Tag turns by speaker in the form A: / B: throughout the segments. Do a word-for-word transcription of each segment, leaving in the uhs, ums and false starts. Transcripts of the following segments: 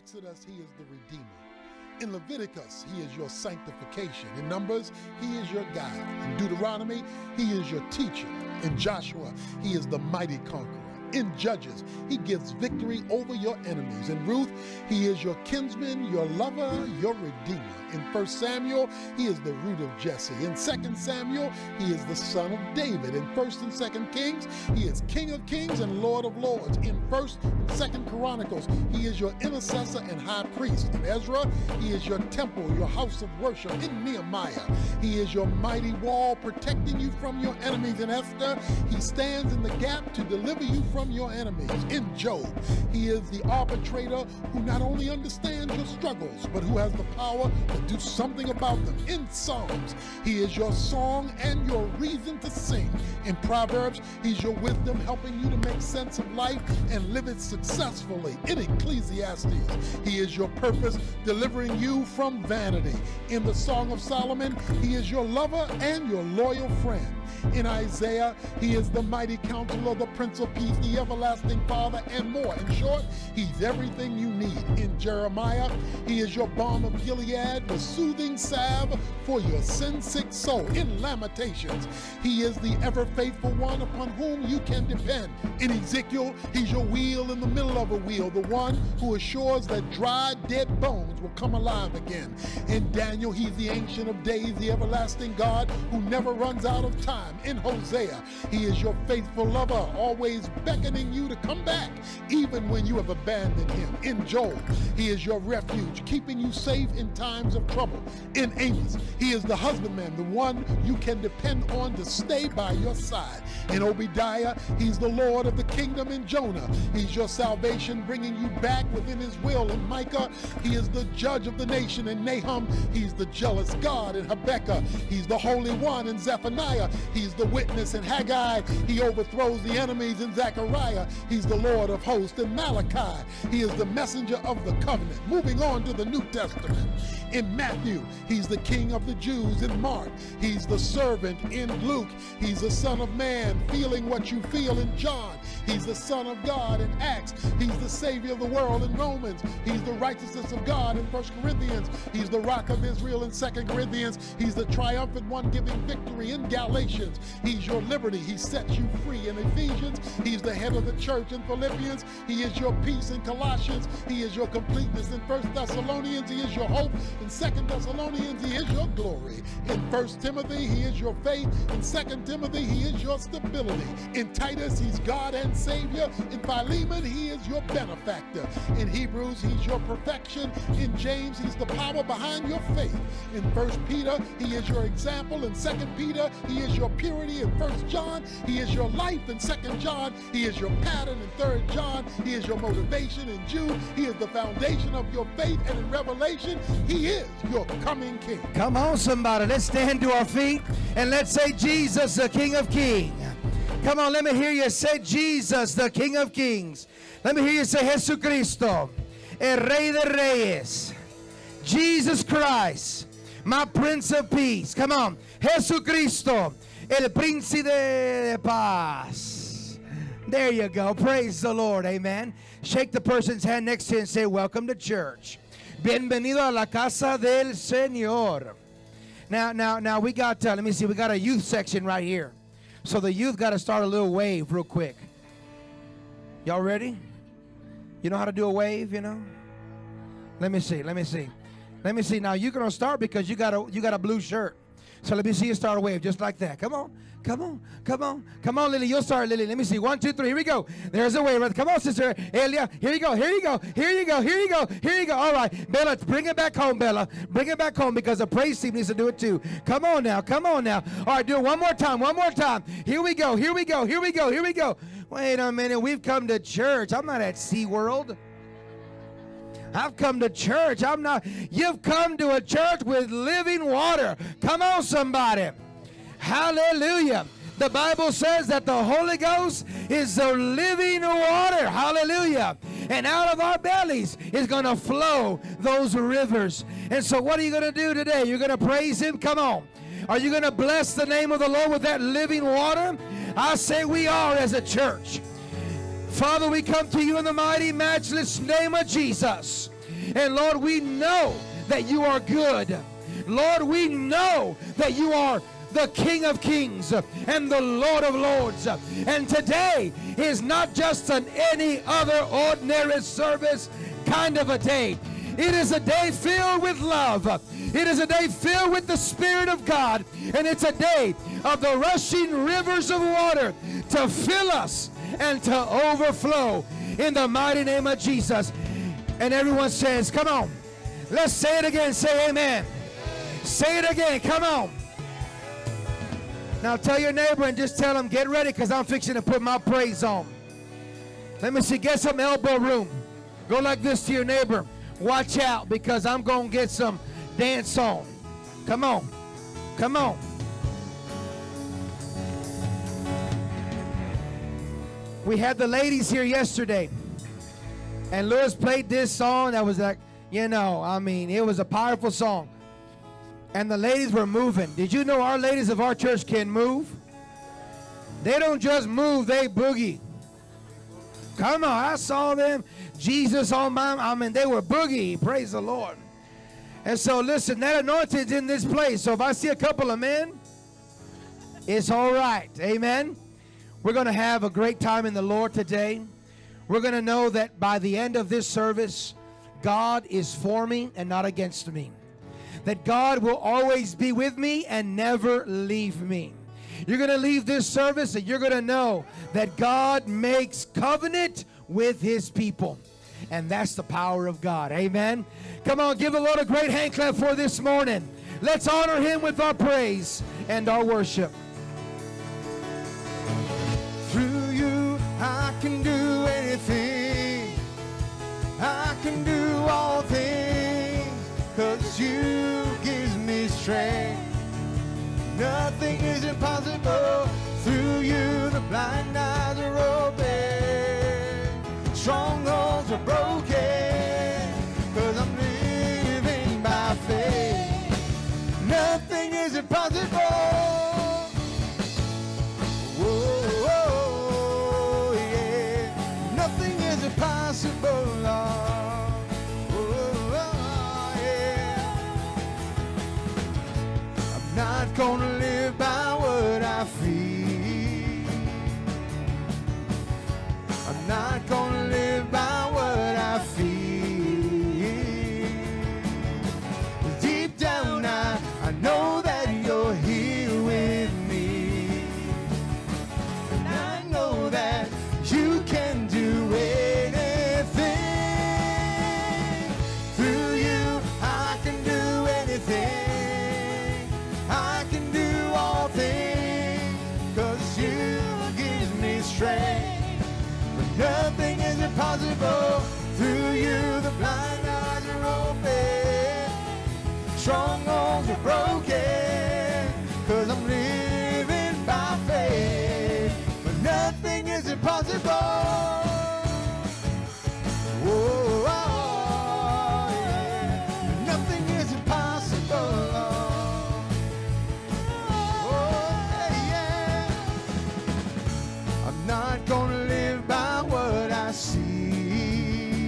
A: Exodus, he is the Redeemer. In Leviticus, he is your sanctification. In Numbers, he is your guide. In Deuteronomy, he is your teacher. In Joshua, he is the mighty conqueror. In Judges, he gives victory over your enemies. In Ruth, he is your kinsman, your lover, your redeemer. In First Samuel, he is the root of Jesse. In Second Samuel, he is the son of David. In First and Second Kings, he is King of Kings and Lord of Lords. In First and Second Chronicles, he is your intercessor and high priest. In Ezra, he is your temple, your house of worship. In Nehemiah, he is your mighty wall protecting you from your enemies. In Esther, he stands in the gap to deliver you from your enemies. In Job, he is the arbitrator who not only understands your struggles, but who has the power to do something about them. In Psalms, he is your song and your reason to sing. In Proverbs, he's your wisdom, helping you to make sense of life and live it successfully. In Ecclesiastes, he is your purpose, delivering you from vanity. In the Song of Solomon, he is your lover and your loyal friend. In Isaiah, he is the mighty counselor, the Prince of Peace, the everlasting Father, and more. In short, he's everything you need. In Jeremiah, he is your balm of Gilead, the soothing salve for your sin-sick soul. In Lamentations, he is the ever-faithful one upon whom you can depend. In Ezekiel, he's your wheel in the middle of a wheel, the one who assures that dry, dead bones will come alive again. In Daniel, he's the Ancient of Days, the everlasting God who never runs out of time. In Hosea, he is your faithful lover, always beckoning you to come back, even when you have abandoned him. In Joel, he is your refuge, keeping you safe in times of trouble. In Amos, he is the husbandman, the one you can depend on to stay by your side. In Obadiah, he's the Lord of the kingdom. In Jonah, he's your salvation, bringing you back within his will. In Micah, he is the judge of the nation. In Nahum, he's the jealous God. In Habakkuk, he's the Holy One. In Zephaniah, he's the witness. In Haggai, he overthrows the enemies. In Zechariah, he's the Lord of hosts. In Malachi, he is the messenger of the covenant. Moving on to the New Testament. In Matthew, he's the King of the Jews. In Mark, he's the servant. In Luke, he's the Son of Man, feeling what you feel. In John, he's the Son of God. In Acts, he's the Savior of the world. In Romans, he's the righteousness of God. In First Corinthians, he's the Rock of Israel. In Second Corinthians, he's the triumphant one giving victory. In Galatians, he's your liberty. He sets you free. In Ephesians, he's the head of the church. In Philippians, he is your peace. In Colossians, he is your completeness. In First Thessalonians, he is your hope. In Second Thessalonians, he is your glory. In First Timothy, he is your faith. In Second Timothy, he is your stability. In Titus, he's God and Savior. In Philemon, he is your benefactor. In Hebrews, he's your perfection. In James, he's the power behind your faith. In First Peter, he is your example. In Second Peter, he is your purity. In First John, he is your life. In Second John, he is your pattern. In Third John, he is your motivation. In Jude, he is the foundation of your faith. And in Revelation, he is your coming King.
B: Come on, somebody. Let's stand to our feet and let's say, Jesus, the King of Kings. Come on, let me hear you say, Jesus, the King of Kings. Let me hear you say, Jesucristo, el Rey de Reyes. Jesus Christ, my Prince of Peace. Come on. Jesucristo, el Príncipe de Paz. There you go. Praise the Lord. Amen. Shake the person's hand next to you and say, welcome to church. Bienvenido a la casa del Señor. Now, now, now we got, uh, let me see, we got a youth section right here. So the youth got to start a little wave real quick. Y'all ready? You know how to do a wave, you know? Let me see, let me see. Let me see. Now you're going to start because you got a, you got a blue shirt. So let me see you start a wave just like that. Come on, come on, come on. Come on, Lily. You'll start, Lily. Let me see. One, two, three. Here we go. There's a wave. Come on, Sister Elia. Here you go. Here you go. Here you go. Here you go. Here you go. All right. Bella, bring it back home, Bella. Bring it back home because the praise team needs to do it too. Come on now. Come on now. All right, do it one more time. One more time. Here we go. Here we go. Here we go. Here we go. Wait a minute. We've come to church. I'm not at SeaWorld. I've come to church. I'm not. You've come to a church with living water. Come on, somebody. Hallelujah. The Bible says that the Holy Ghost is the living water. Hallelujah. And out of our bellies is going to flow those rivers. And so what are you going to do today? You're going to praise Him? Come on. Are you going to bless the name of the Lord with that living water? I say we are as a church. Father, we come to you in the mighty, matchless name of Jesus. And Lord, we know that you are good. Lord, we know that you are the King of Kings and the Lord of Lords. And today is not just an any other ordinary service kind of a day. It is a day filled with love. It is a day filled with the Spirit of God. And it's a day of the rushing rivers of water to fill us and to overflow in the mighty name of Jesus. And everyone says, come on. Let's say it again. Say amen. Say it again. Come on. Now tell your neighbor and just tell him, get ready, because I'm fixing to put my praise on. Let me see. Get some elbow room. Go like this to your neighbor. Watch out, because I'm going to get some dance on. Come on. Come on. We had the ladies here yesterday, and Lewis played this song that was like, you know, I mean, it was a powerful song. And the ladies were moving. Did you know our ladies of our church can move? They don't just move, they boogie. Come on, I saw them. Jesus on my, I mean, they were boogie. Praise the Lord. And so, listen, that anointing's in this place. So if I see a couple of men, it's all right. Amen. We're going to have a great time in the Lord today. We're going to know that by the end of this service, God is for me and not against me. That God will always be with me and never leave me. You're going to leave this service and you're going to know that God makes covenant with his people. And that's the power of God. Amen. Come on, give the Lord a great hand clap for this morning. Let's honor him with our praise and our worship.
C: Through you, I can do anything. I can do all things, 'cause you give me strength. Nothing is impossible. Through you, the blind eyes are open. Strongholds are broken, 'cause I'm living by faith. Nothing is impossible. Whoa, whoa, yeah. Nothing is impossible, Lord. Whoa, yeah. I'm not gonna live by what I feel. I'm not gonna live by what I feel. Deep down I, I know that you're here with me. And I know that you can do anything. Through you I can do anything. I can do all things, 'cause you give me strength. Nothing is impossible. Through you the blind eyes are open. Strongholds are broken, 'cause I'm living by faith. But nothing is impossible. Whoa, oh, yeah. Nothing is impossible. Oh, yeah, yeah. I'm not gonna live by what I see.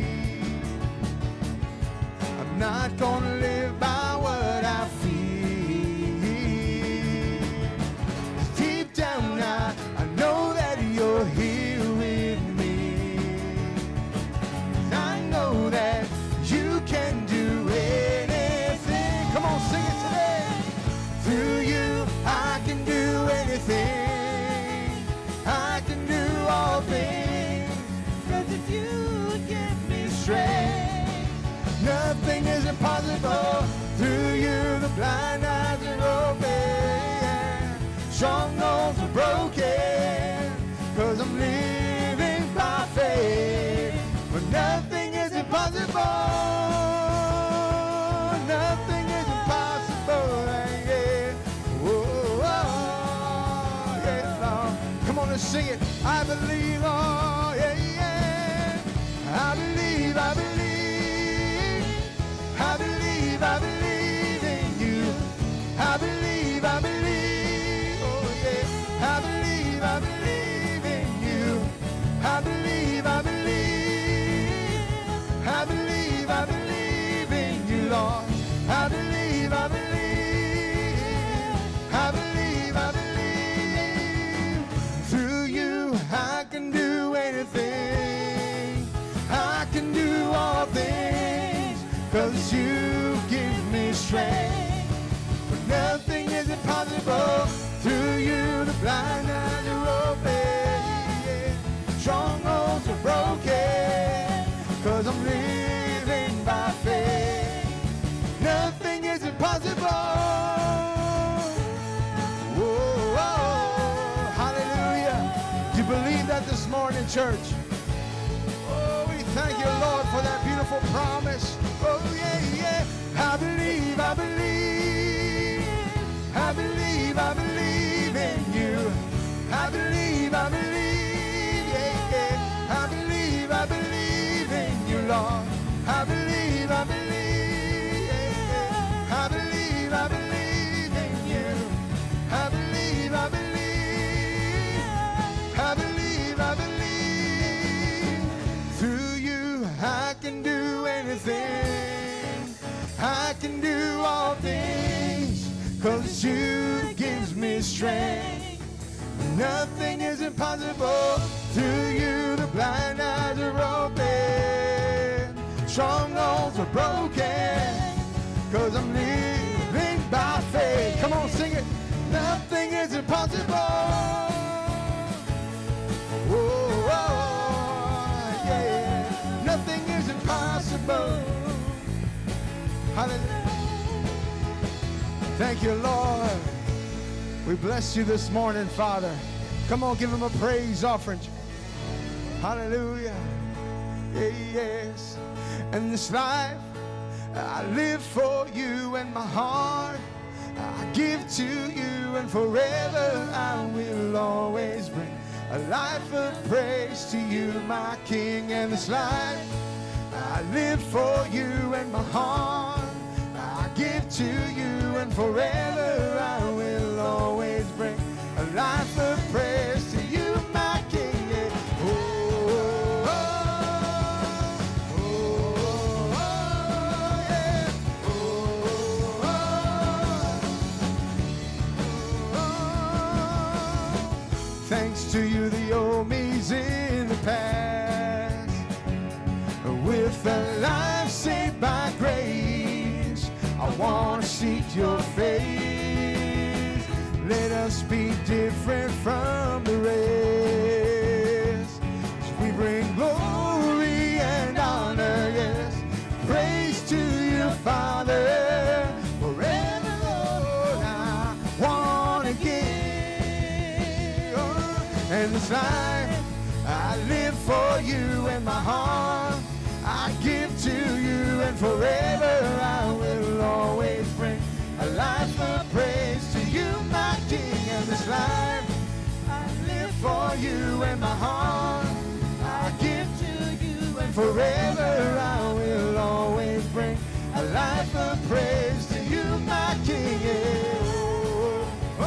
C: I'm not gonna live by what I feel. Deep down I, I know that you're here with me. And I know that you can do anything. Come on, sing it today. Through you I can do anything. I can do all things, 'cause if you give me strength, nothing is impossible. Through you the blind eyes are open. Strongholds are broken, 'cause I'm living by faith. But nothing is impossible. Nothing is impossible. Yeah. Whoa, oh, yeah, Lord. Come on and sing it. I believe, oh, yeah, yeah. I believe, I believe. I believe, I believe in you. I believe, I believe, oh, yeah. I believe, I believe in you. I believe, I believe. I believe, I believe. 'cause you give me strength. For nothing is impossible through you. The blind eyes are open, yeah. Strongholds are broken, 'cause I'm living by faith. Nothing is impossible. Whoa, whoa, hallelujah. Do you believe that this morning, church? Oh, we thank you, Lord, for that beautiful promise. Oh, yeah, yeah. I believe, I believe. I believe, I believe in you. I believe, I believe, yeah, yeah. I believe, I believe in you, Lord. I believe, I believe, yeah, yeah. I believe, I believe in you. I believe, I believe. I believe, I believe. Through you I can do anything. I can do all things, 'cause you gives me strength. Nothing is impossible. Through you the blind eyes are open. Strongholds are broken, 'cause I'm living by faith. Come on, sing it. Nothing is impossible. Oh, oh, yeah. Nothing is impossible. Hallelujah. Thank you, Lord. We bless you this morning, Father. Come on, give him a praise offering. Hallelujah. Yeah, yes. And this life I live for you, and my heart I give to you, and forever I will always bring a life of praise to you, my King. And this life I live for you, and my heart I give to you, and forever I will always bring a life of praise to you, my King. Yeah. Oh, oh, oh, oh, oh, yeah. Oh, oh, oh. Thanks to you, the old me's in the past, with a life saved by grace. I want to seek your face. Let us be different from the rest. We bring glory and honor, yes. Praise to you, Father. Forever, Lord, I want to give. And this life I live for you, and my heart I give to you, and forever I will always bring a life of praise to you, my King. And this life I live for you, and my heart I give to you, and forever I will always bring a life of praise to you, my King. Yeah. Oh,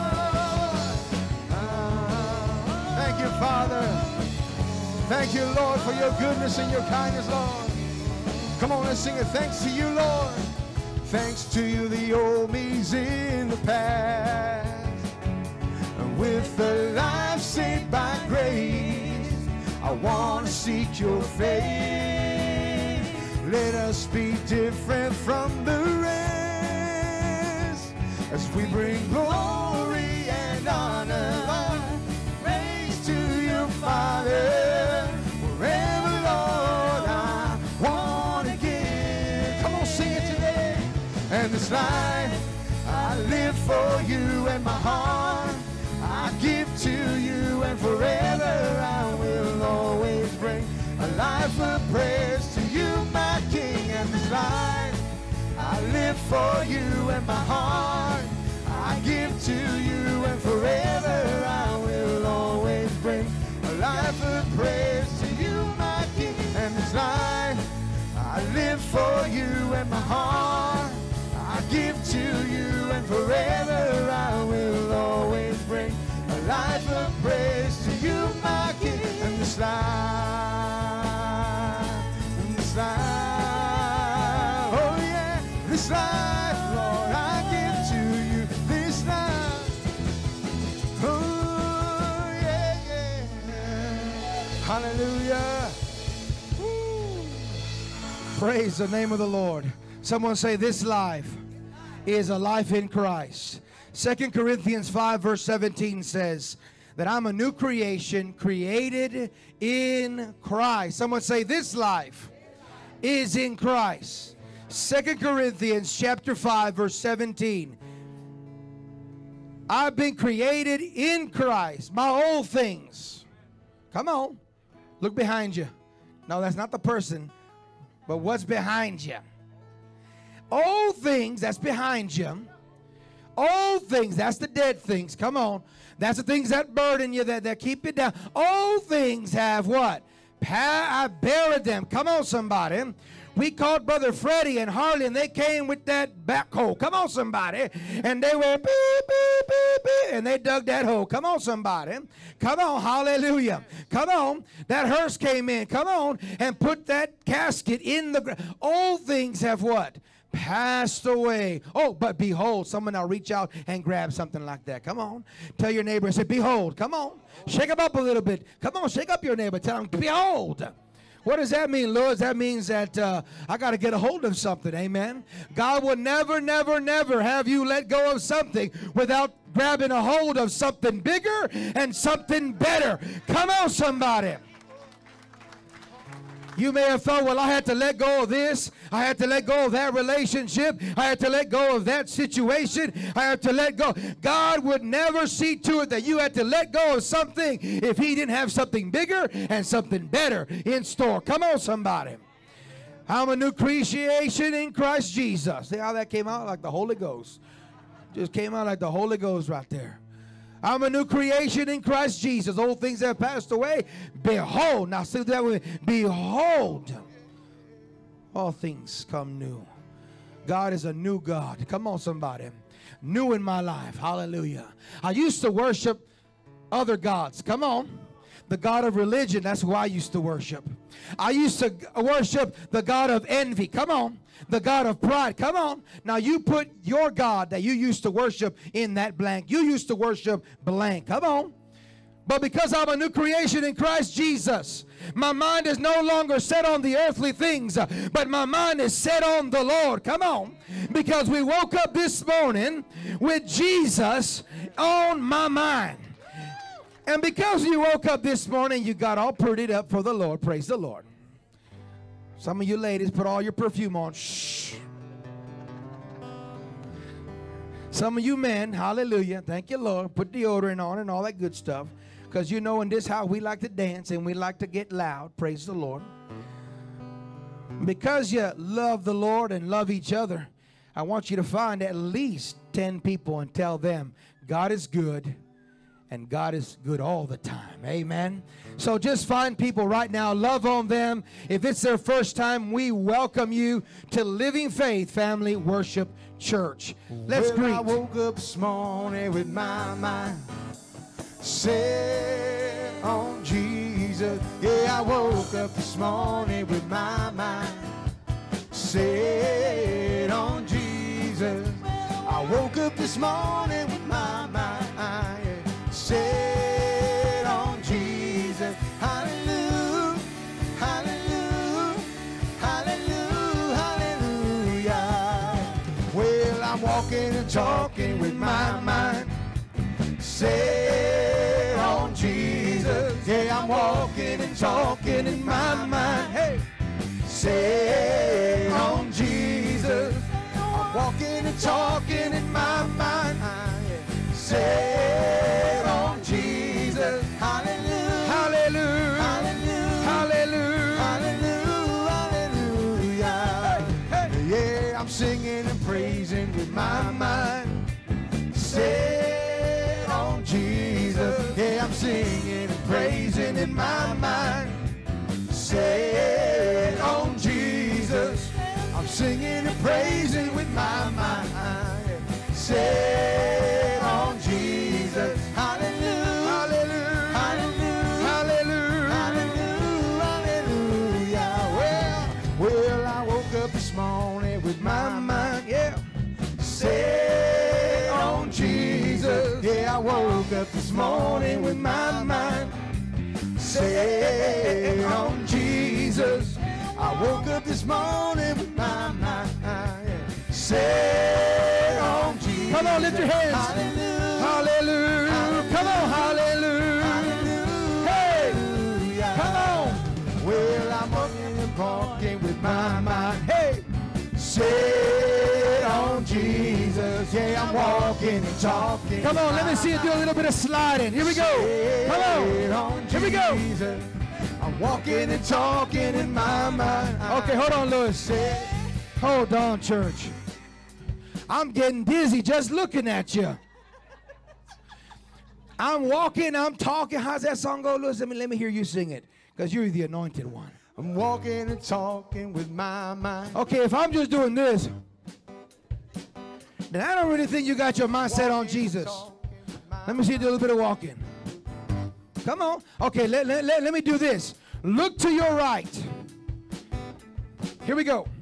C: oh, oh. Thank you, Father. Thank you, Lord, for your goodness and your kindness, Lord. Come on, let's sing it. Thanks to you, Lord. Thanks to you, the old me's in the past. With the life saved by grace, I want to seek your face. Let us be different from the rest, as we bring glory and honor. Praise to you, Father. Forever, Lord, I want to give. Come on, sing it today. And this life I live for you, and my heart I give to you, and forever I will always bring a life of praise to you, my King. And this life I live for you, and my heart I give to you, and forever I will always bring a life of praise to you, my King. And this life I live for you, and my heart I give to you, and forever I will always bring a life of praise to you, my King. And this life, and this life, oh yeah, this life, Lord, I give to you, this life, oh yeah, yeah, hallelujah. Woo.
B: Praise the name of the Lord. Someone say, this life is a life in Christ. Second Corinthians five verse seventeen says that I'm a new creation created in Christ. Someone say, this life is in Christ. Second Corinthians chapter five verse seventeen. I've been created in Christ. My old things. Come on. Look behind you. No, that's not the person, but what's behind you. Old things, that's behind you. Old things, that's the dead things. Come on. That's the things that burden you, that, that keep you down. Old things have what? Pa- I buried them. Come on, somebody. We called Brother Freddie and Harley, and they came with that backhoe. Come on, somebody. And they went, beep, beep, beep, beep, and they dug that hole. Come on, somebody. Come on, hallelujah. Come on. That hearse came in. Come on, and put that casket in the ground. Old things have what? Passed away. Oh, but behold, someone now reach out and grab something like that. Come on. Tell your neighbor and say, behold. Come on. Shake him up a little bit. Come on, shake up your neighbor. Tell him, behold. What does that mean, Lord? That means that uh, I got to get a hold of something. Amen. God will never, never, never have you let go of something without grabbing a hold of something bigger and something better. Come on, somebody. You may have thought, well, I had to let go of this. I had to let go of that relationship. I had to let go of that situation. I had to let go. God would never see to it that you had to let go of something if he didn't have something bigger and something better in store. Come on, somebody. I'm a new creation in Christ Jesus. See how that came out? Like the Holy Ghost. Just came out like the Holy Ghost right there. I'm a new creation in Christ Jesus. Old things have passed away. Behold. Now say that with me. Behold. All things come new. God is a new God. Come on, somebody. New in my life. Hallelujah. I used to worship other gods. Come on. The God of religion, that's who I used to worship. I used to worship the God of envy. Come on. The God of pride. Come on. Now you put your God that you used to worship in that blank. You used to worship blank. Come on. But because I'm a new creation in Christ Jesus, my mind is no longer set on the earthly things, but my mind is set on the Lord. Come on. Because we woke up this morning with Jesus on my mind. And because you woke up this morning, you got all prettied up for the Lord. Praise the Lord. Some of you ladies put all your perfume on. Shh. Some of you men, hallelujah, thank you, Lord, put deodorant on and all that good stuff. Because you know in this house we like to dance and we like to get loud. Praise the Lord. Because you love the Lord and love each other, I want you to find at least ten people and tell them God is good. And God is good all the time. Amen. So just find people right now. Love on them. If it's their first time, we welcome you to Living Faith Family Worship Church. Let's
C: well,
B: greet.
C: I woke up this morning with my mind set on Jesus. Yeah, I woke up this morning with my mind set on Jesus. I woke up this morning with my mind set on Jesus. Hallelujah, hallelujah, hallelujah, hallelujah. Well, I'm walking and talking with my mind set on Jesus. Yeah, I'm walking and talking in my mind. Hey, set on Jesus. I'm walking and talking in my mind. Set on Jesus. Hallelujah. Hallelujah. Hallelujah. Hallelujah. Hallelujah. Hey, hey. Yeah, I'm singing and praising with my mind set on Jesus. Yeah, I'm singing and praising in my mind set on Jesus. I'm singing and praising with my mind set on Jesus. Hallelujah. Hallelujah. Hallelujah. Hallelujah. Hallelujah. Well, well, I woke up this morning with my mind, yeah, set on Jesus. Yeah, I woke up this morning with my mind set on Jesus. I Woke up this morning with my mind set on Jesus.
B: Come on, lift your hands.
C: Hallelujah.
B: Hallelujah.
C: Hallelujah.
B: Come on, hallelujah.
C: Hallelujah.
B: Hey, come on.
C: Well, I'm walking and walking with my mind
B: Hey,
C: set on Jesus. Yeah, I'm walking and talking.
B: come on, let me see you do a little bit of sliding. Here we go. Come on. Here we go.
C: Jesus. I'm walking and talking in my mind.
B: Okay, hold on, Lewis. Hold on, church. I'm getting dizzy just looking at you. I'm walking, I'm talking. How's that song go, Lewis? Let me, let me hear you sing it, because you're the anointed one.
C: I'm walking and talking with my mind.
B: Okay, if I'm just doing this, then I don't really think you got your mindset on Jesus. Let me see you do a little bit of walking. Come on. Okay, let, let, let, let me do this. Look to your right. Here we go.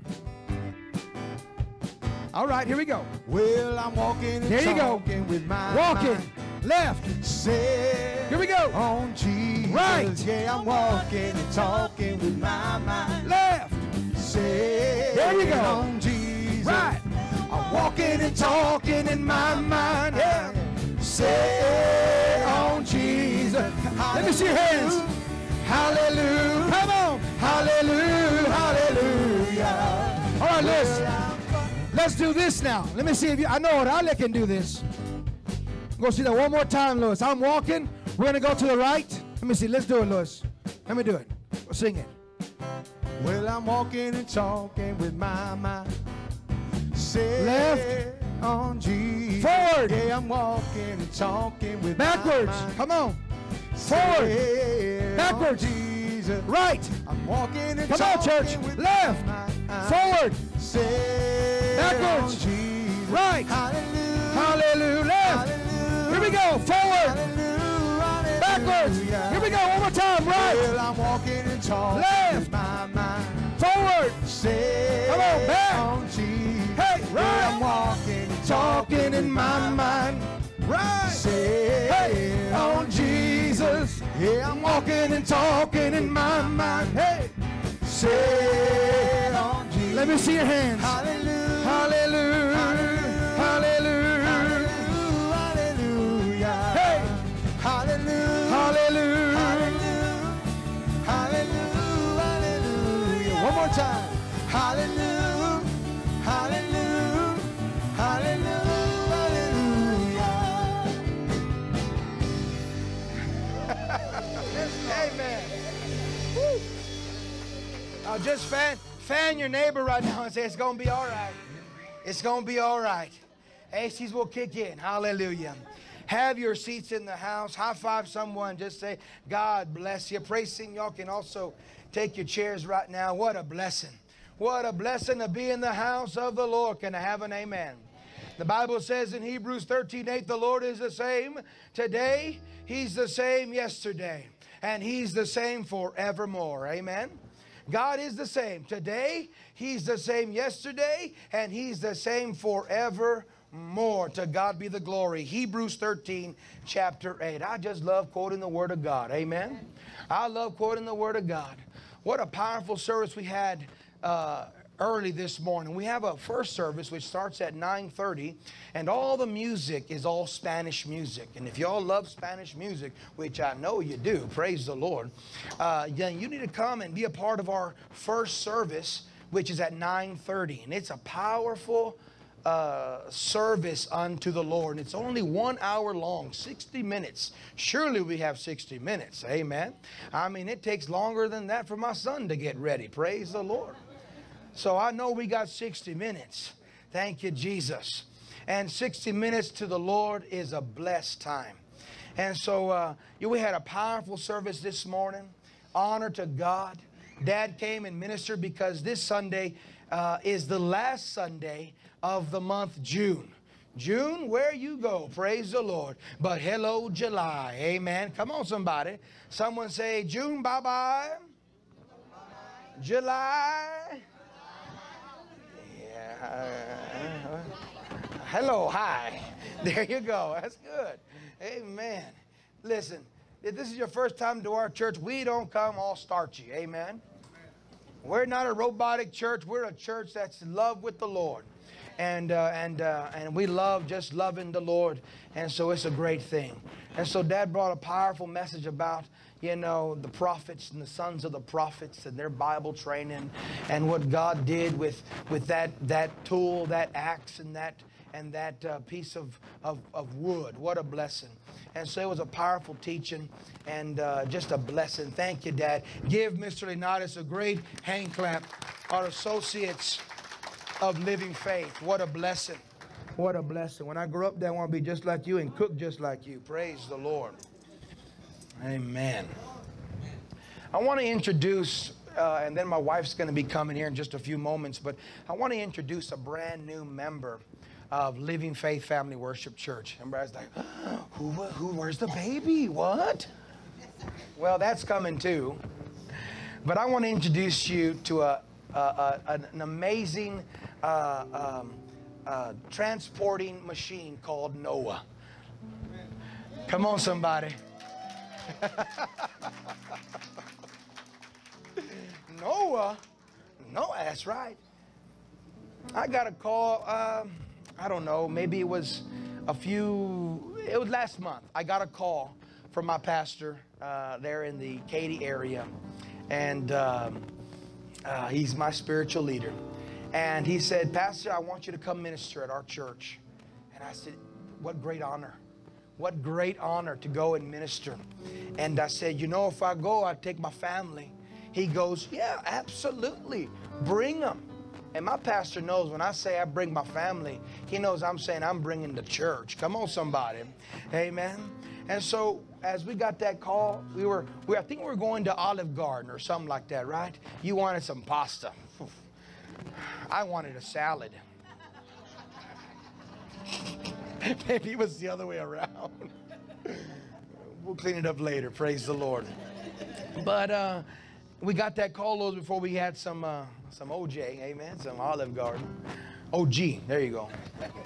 B: All right, here we go.
C: Well, I'm walking and
B: There you go.
C: talking with my
B: Walking.
C: mind.
B: Left.
C: Set
B: Here we go.
C: on Jesus.
B: Right.
C: Yeah, I'm walking and talking with my mind.
B: Left.
C: Set
B: There you go.
C: on Jesus.
B: Right.
C: I'm walking and talking in my mind. Yeah. Set on Jesus.
B: Let me see your hands. Hallelujah. Come on.
C: Hallelujah. Hallelujah.
B: All right, listen. Let's do this now. Let me see if you, I know Oralia can do this. Go see that one more time, Lewis. I'm walking. We're going to go to the right. Let me see. Let's do it, Lewis. Let me do it. We'll sing it.
C: Well, I'm walking and talking with my mind. Set
B: Left.
C: on Jesus.
B: Forward.
C: Yeah, I'm walking and talking with
B: Backwards.
C: my mind.
B: Come on. Forward.
C: Set
B: Backwards.
C: on Jesus.
B: Right.
C: I'm walking and
B: Come on,
C: talking
B: church.
C: with
B: Left.
C: my mind.
B: Forward.
C: Set
B: Backwards.
C: on Jesus.
B: Right.
C: Hallelujah.
B: Hallelujah. Left.
C: Hallelujah.
B: Here we go. Forward.
C: Hallelujah.
B: Backwards. Here we go. One more time. Right.
C: Well, I'm walking and talking
B: Left.
C: with my mind.
B: Forward.
C: Set
B: Come on, back.
C: on Jesus.
B: Hey,
C: Yeah,
B: right.
C: I'm walking and
B: Talking in my mind. Right.
C: Set
B: Hey.
C: on Jesus. Yeah, I'm walking and talking in my mind.
B: Hey.
C: Set on Jesus.
B: Let me see your hands.
C: Hallelujah.
B: Hallelujah. Hallelujah.
C: Hallelujah.
B: Hey.
C: Hallelujah.
B: Hallelujah.
C: Hallelujah. Hallelujah. Hallelujah. One more time. Hallelujah. Hallelujah. Hallelujah. Hallelujah.
B: Amen. Woo. Now just fan, fan your neighbor right now and say, it's going to be all right. It's going to be all right. A Cs will kick in. Hallelujah. Have your seats in the house. High five someone. Just say, God bless you. Praise Sing. Y'all can also take your chairs right now. What a blessing. What a blessing to be in the house of the Lord. Can I have an amen? The Bible says in Hebrews thirteen eight, the Lord is the same today. He's the same yesterday. And He's the same forevermore. Amen. God is the same today. He's the same yesterday. And He's the same forevermore. To God be the glory. Hebrews thirteen, chapter eight. I just love quoting the Word of God. Amen. I love quoting the Word of God. What a powerful service we had uh, early this morning. We have a first service which starts at nine thirty, and all the music is all Spanish music. And if y'all love Spanish music, which I know you do, praise the Lord, uh, then you need to come and be a part of our first service, which is at nine thirty. And it's a powerful Uh, service unto the Lord. And it's only one hour long, sixty minutes. Surely we have sixty minutes. Amen. I mean, it takes longer than that for my son to get ready. Praise the Lord. So I know we got sixty minutes. Thank you, Jesus. And sixty minutes to the Lord is a blessed time. And so uh, we had a powerful service this morning. Honor to God. Dad came and ministered because this Sunday uh, is the last Sunday of the month June. June, where you go, praise the Lord. But hello, July, amen. Come on, somebody. Someone say, June, bye-bye. July. Yeah. Hello, hi. There you go. That's good. Amen. Listen, if this is your first time to our church, we don't come all starchy, amen. We're not a robotic church. We're a church that's in love with the Lord. And, uh, and, uh, and we love just loving the Lord. And so it's a great thing. And so Dad brought a powerful message about, you know, the prophets and the sons of the prophets and their Bible training and what God did with, with that, that tool, that axe, and that, and that uh, piece of, of, of wood. What a blessing. And so it was a powerful teaching and uh, just a blessing. Thank you, Dad. Give Mister Leonidas a great hand clap. Our associates of Living Faith. What a blessing. What a blessing. When I grow up, I want to be just like you and cook just like you. Praise the Lord. Amen. I want to introduce, uh, and then my wife's going to be coming here in just a few moments, but I want to introduce a brand new member of Living Faith Family Worship Church. Everybody's like, who, who, where's the baby? What? Well, that's coming too. But I want to introduce you to a, a, a an amazing uh, um, uh, transporting machine called Noah. Come on, somebody. Noah? Noah, that's right. I got a call, um, I don't know, maybe it was a few, it was last month. I got a call from my pastor uh, there in the Katy area. And um, uh, he's my spiritual leader. And he said, Pastor, I want you to come minister at our church. And I said, what great honor. What great honor to go and minister. And I said, you know, if I go, I take my family. He goes, yeah, absolutely. Bring them. And my pastor knows when I say I bring my family, he knows I'm saying I'm bringing the church. Come on, somebody. Amen. And so as we got that call, we were, we, I think we were going to Olive Garden or something like that, right? You wanted some pasta. I wanted a salad. Maybe it was the other way around. We'll clean it up later. Praise the Lord. But uh, we got that call those before we had some uh, some O J, amen, some Olive Garden. O G, there you go.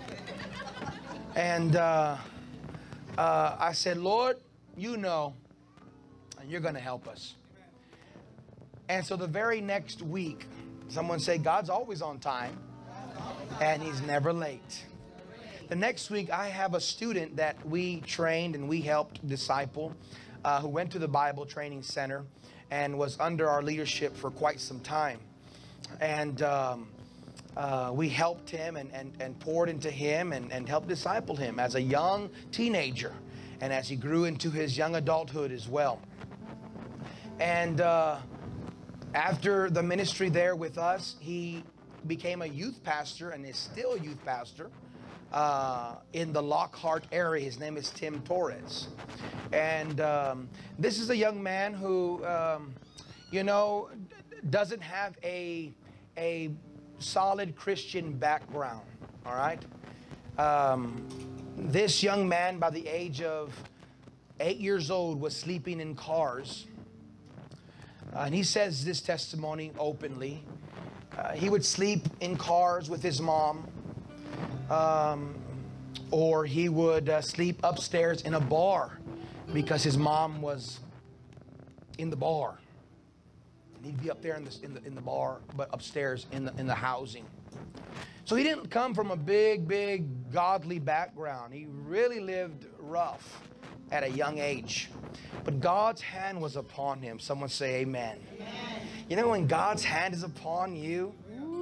B: And uh, uh, I said, Lord, you know, and you're going to help us. And so the very next week, someone said, God's always on time, and he's never late. The next week, I have a student that we trained and we helped disciple uh, who went to the Bible Training Center and was under our leadership for quite some time. And um, uh, we helped him and, and, and poured into him and, and helped disciple him as a young teenager and as he grew into his young adulthood as well. And uh, after the ministry there with us, he became a youth pastor and is still a youth pastor. Uh, in the Lockhart area. His name is Tim Torres. And um, this is a young man who, um, you know, doesn't have a, a solid Christian background, all right? Um, this young man, by the age of eight years old, was sleeping in cars. Uh, and he says this testimony openly. Uh, he would sleep in cars with his mom. Um, or he would uh, sleep upstairs in a bar because his mom was in the bar. And he'd be up there in the, in the, in the bar, but upstairs in the, in the housing. So he didn't come from a big, big godly background. He really lived rough at a young age. But God's hand was upon him. Someone say amen. Amen. You know, when God's hand is upon you,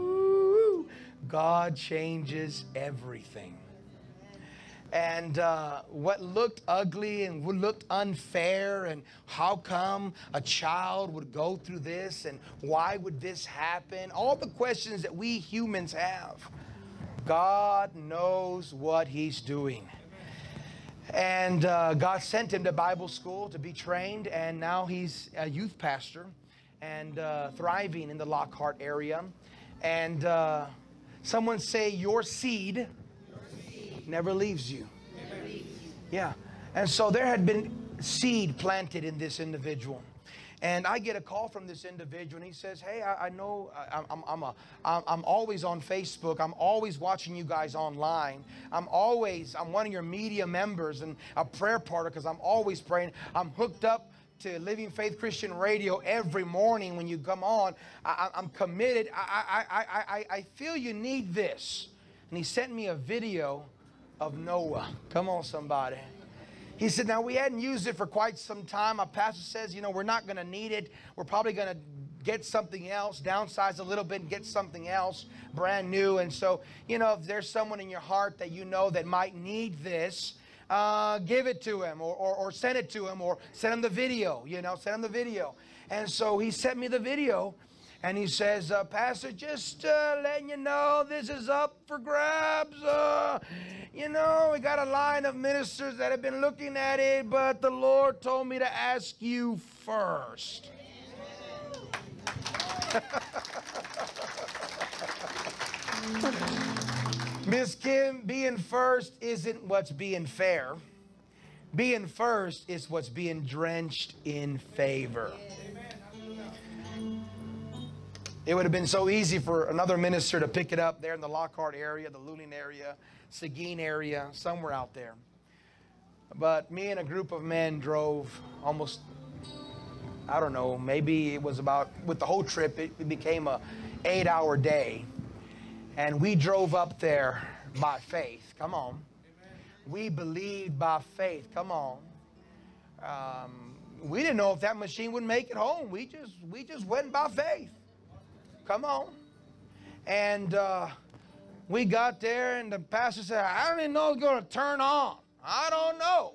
B: God changes everything. And uh, what looked ugly and what looked unfair and how come a child would go through this and why would this happen? All the questions that we humans have. God knows what he's doing. And uh, God sent him to Bible school to be trained, and now he's a youth pastor and uh, thriving in the Lockhart area. And uh, someone say, your seed, your seed never leaves you. Never leaves you. Yeah. And so there had been seed planted in this individual. And I get a call from this individual, and he says, hey, I, I know I, I'm, I'm, a, I'm, I'm always on Facebook. I'm always watching you guys online. I'm always, I'm one of your media members and a prayer partner because I'm always praying. I'm hooked up to Living Faith Christian Radio every morning when you come on. I, I'm committed. I, I, I, I, I feel you need this. And he sent me a video of Noah. Come on, somebody. He said, now we hadn't used it for quite some time. My pastor says, you know, we're not going to need it. We're probably going to get something else, downsize a little bit and get something else brand new. And so, you know, if there's someone in your heart that you know that might need this, uh, give it to him or, or, or send it to him or send him the video, you know, send him the video. And so he sent me the video and he says, uh, Pastor, just uh, letting you know this is up for grabs. Uh, you know, we got a line of ministers that have been looking at it, but the Lord told me to ask you first. Miss Kim, being first isn't what's being fair. Being first is what's being drenched in favor. It would have been so easy for another minister to pick it up there in the Lockhart area, the Luling area, Seguin area, somewhere out there. But me and a group of men drove almost, I don't know, maybe it was about, with the whole trip, it, it became a eight hour day. And we drove up there by faith. Come on. Amen. We believed by faith. Come on. Um, we didn't know if that machine would make it home. We just, we just went by faith. Come on. And uh, we got there and the pastor said, I don't even know it's going to turn on. I don't know.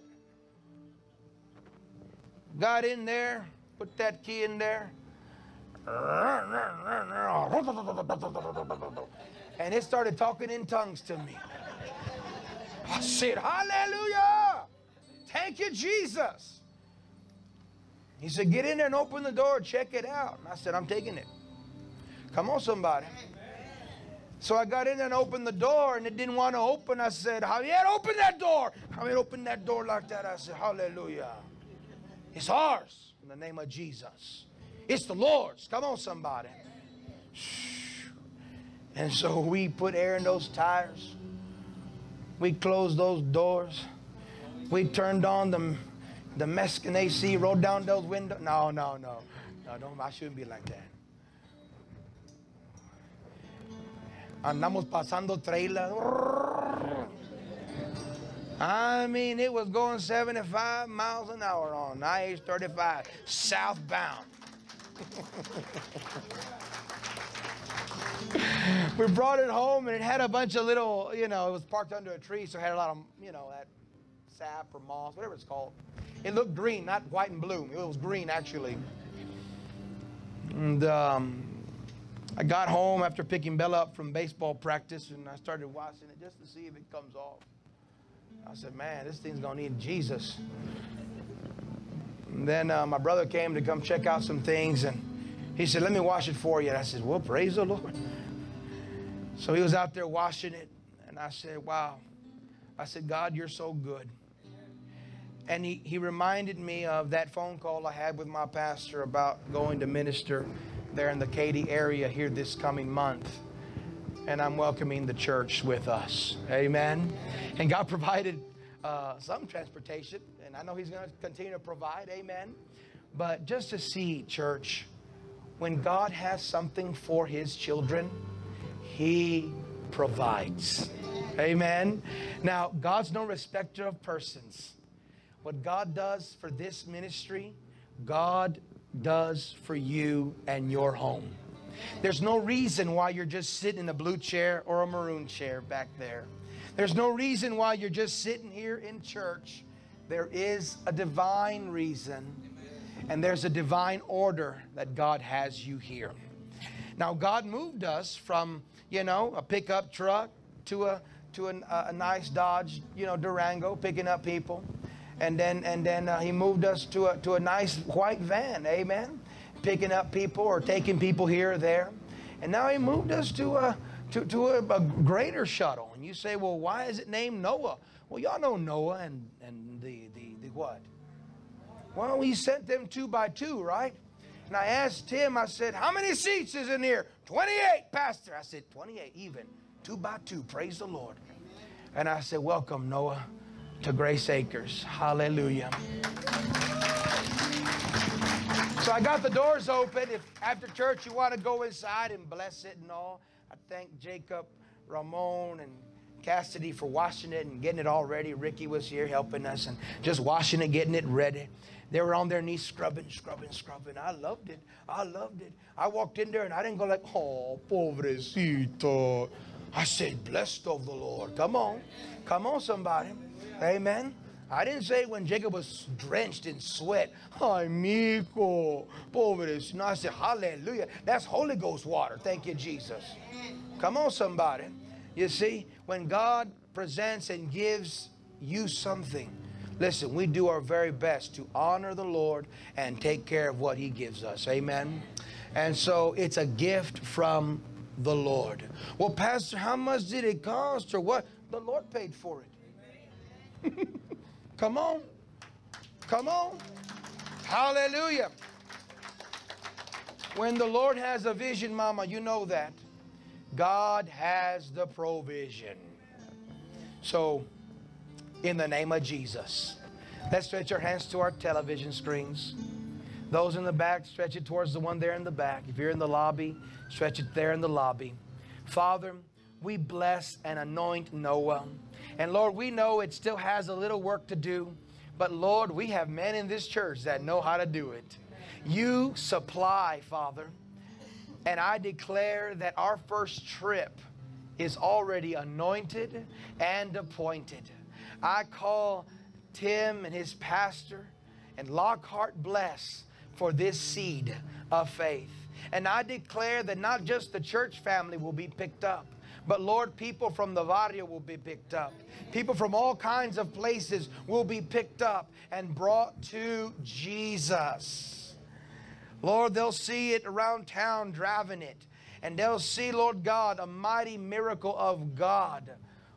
B: Got in there. Put that key in there. And it started talking in tongues to me. I said, hallelujah. Thank you, Jesus. He said, get in there and open the door. Check it out. And I said, I'm taking it. Come on, somebody. So I got in there and opened the door, and it didn't want to open. I said, Javier, open that door. Javier, open that door like that. I said, hallelujah. It's ours in the name of Jesus. It's the Lord's. Come on, somebody. And so we put air in those tires. We closed those doors. We turned on the, the Mexican A C, rolled down those windows. No, no, no. No, don't, I shouldn't be like that. Andamos pasando trailer. I mean, it was going seventy-five miles an hour on I H thirty-five, southbound. We brought it home, and it had a bunch of little, you know, it was parked under a tree, so it had a lot of, you know, that sap or moss, whatever it's called. It looked green, not white and blue. It was green, actually. And um, I got home after picking Bella up from baseball practice, and I started washing it just to see if it comes off. I said, man, this thing's going to need Jesus. And then uh, my brother came to come check out some things, and he said, let me wash it for you. And I said, well, praise the Lord. So he was out there washing it, and I said, wow. I said, God, you're so good. And he, he reminded me of that phone call I had with my pastor about going to minister there in the Katy area here this coming month. And I'm welcoming the church with us. Amen. And God provided uh, some transportation, and I know he's going to continue to provide. Amen. But just to see, church, when God has something for his children, he provides. Amen. Now, God's no respecter of persons. What God does for this ministry, God does for you and your home. There's no reason why you're just sitting in a blue chair or a maroon chair back there. There's no reason why you're just sitting here in church. There is a divine reason, and there's a divine order that God has you here. Now, God moved us from, you know, a pickup truck to a to an, a, a nice Dodge, you know, Durango, picking up people, and then and then uh, He moved us to a to a nice white van, amen, picking up people or taking people here or there, and now He moved us to a to to a, a greater shuttle. And you say, well, why is it named Noah? Well, y'all know Noah and and the the the what? Well, He sent them two by two, right? And I asked him, I said, how many seats is in here? twenty-eight, Pastor. I said, twenty-eight, even. Two by two. Praise the Lord. And I said, welcome, Noah, to Grace Acres. Hallelujah. So I got the doors open. If after church you want to go inside and bless it and all, I thank Jacob, Ramon, and Cassidy for washing it and getting it all ready. Ricky was here helping us and just washing it, getting it ready. They were on their knees scrubbing, scrubbing, scrubbing. I loved it. I loved it. I walked in there and I didn't go like, oh, pobrecito. I said, blessed of the Lord. Come on. Come on, somebody. Amen. I didn't say when Jacob was drenched in sweat, ay, mico, pobrecito. No, I said, hallelujah. That's Holy Ghost water. Thank you, Jesus. Come on, somebody. You see, when God presents and gives you something, listen, we do our very best to honor the Lord and take care of what He gives us. Amen. And so it's a gift from the Lord. Well, Pastor, how much did it cost or what? The Lord paid for it. Come on. Come on. Hallelujah. When the Lord has a vision, Mama, you know that. God has the provision. So, in the name of Jesus, let's stretch our hands to our television screens. Those in the back, stretch it towards the one there in the back. If you're in the lobby, stretch it there in the lobby. Father, we bless and anoint Noah. And Lord, we know it still has a little work to do. But Lord, we have men in this church that know how to do it. You supply, Father. And I declare that our first trip is already anointed and appointed. I call Tim and his pastor and Lockhart bless for this seed of faith. And I declare that not just the church family will be picked up, but Lord, people from the barrio will be picked up. People from all kinds of places will be picked up and brought to Jesus. Lord, they'll see it around town driving it. And they'll see, Lord God, a mighty miracle of God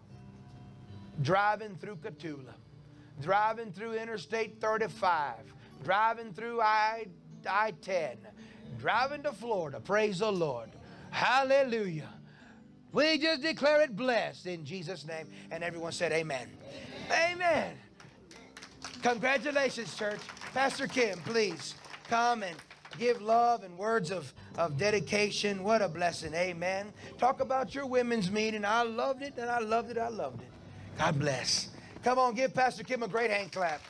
B: driving through Cotulla, driving through Interstate thirty-five, driving through I ten, driving to Florida. Praise the Lord. Hallelujah. We just declare it blessed in Jesus' name. And everyone said amen. Amen. Congratulations, church. Pastor Kim, please come and give love and words of, of dedication. What a blessing. Amen. Talk about your women's meeting. I loved it and I loved it. I loved it. God bless. Come on, give Pastor Kim a great hand clap.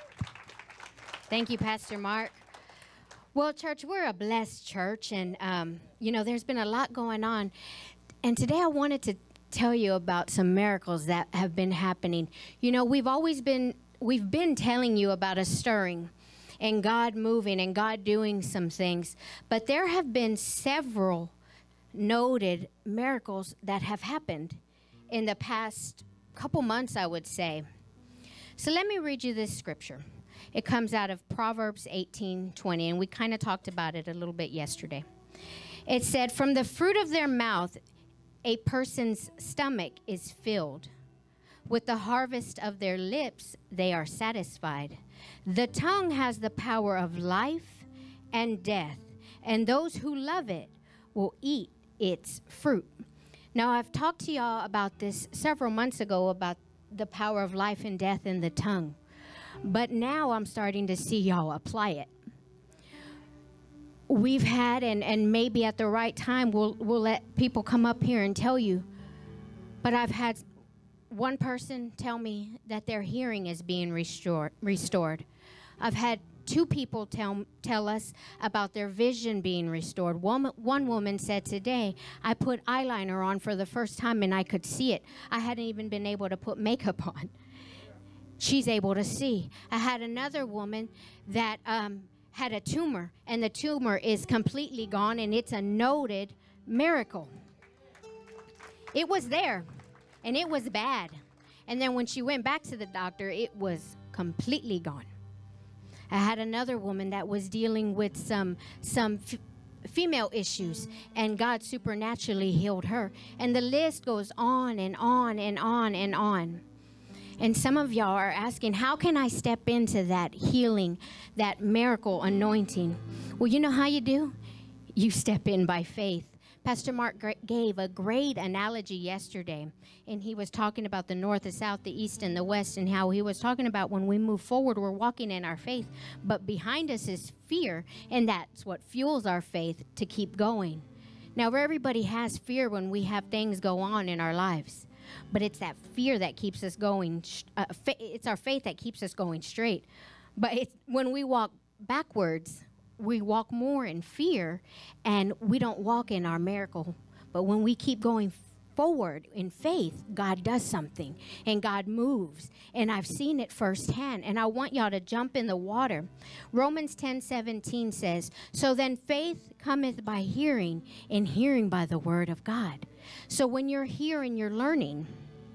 D: Thank you, Pastor Mark. Well, church, we're a blessed church. And, um, you know, there's been a lot going on. And today I wanted to tell you about some miracles that have been happening. You know, we've always been, we've been telling you about a stirring and God moving and God doing some things. But there have been several noted miracles that have happened in the past couple months, I would say. So let me read you this scripture. It comes out of Proverbs eighteen twenty, and we kind of talked about it a little bit yesterday. It said, from the fruit of their mouth, a person's stomach is filled. With the harvest of their lips, they are satisfied. The tongue has the power of life and death, and those who love it will eat its fruit. Now, I've talked to y'all about this several months ago about the power of life and death in the tongue. But now I'm starting to see y'all apply it. We've had, and, and maybe at the right time, we'll, we'll let people come up here and tell you, but I've had one person tell me that their hearing is being restored. restored. I've had two people tell, tell us about their vision being restored. One, one woman said today, I put eyeliner on for the first time and I could see it. I hadn't even been able to put makeup on. She's able to see. I had another woman that um, had a tumor, and the tumor is completely gone, and it's a noted miracle. It was there, and it was bad. And then when she went back to the doctor, it was completely gone. I had another woman that was dealing with some some f female issues, and God supernaturally healed her. And the list goes on and on and on and on. And some of y'all are asking, how can I step into that healing, that miracle anointing? Well, you know how you do? You step in by faith, Pastor Mark gra- gave a great analogy yesterday, and he was talking about the north, the south, the east, and the west, and how he was talking about when we move forward, we're walking in our faith, but behind us is fear, and that's what fuels our faith to keep going. Now, everybody has fear when we have things go on in our lives, but it's that fear that keeps us going. Uh, fa- it's our faith that keeps us going straight. But it's, when we walk backwards, we walk more in fear, and we don't walk in our miracle. But when we keep going forward in faith, God does something, and God moves. And I've seen it firsthand, and I want y'all to jump in the water. Romans ten seventeen says, so then faith cometh by hearing, and hearing by the word of God. So when you're hearing, you're learning.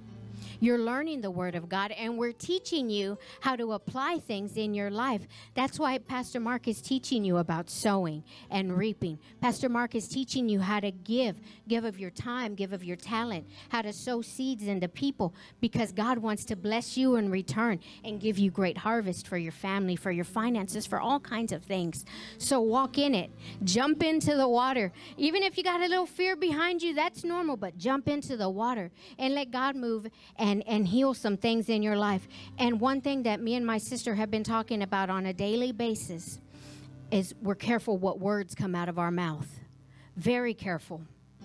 D: You're learning the Word of God, and we're teaching you how to apply things in your life. That's why Pastor Mark is teaching you about sowing and reaping. Pastor Mark is teaching you how to give, give of your time, give of your talent, how to sow seeds into people, because God wants to bless you in return and give you great harvest for your family, for your finances, for all kinds of things. So walk in it. Jump into the water. Even if you got a little fear behind you, that's normal, but jump into the water and let God move and And, and heal some things in your life. And one thing that me and my sister have been talking about on a daily basis is we're careful what words come out of our mouth. Very careful.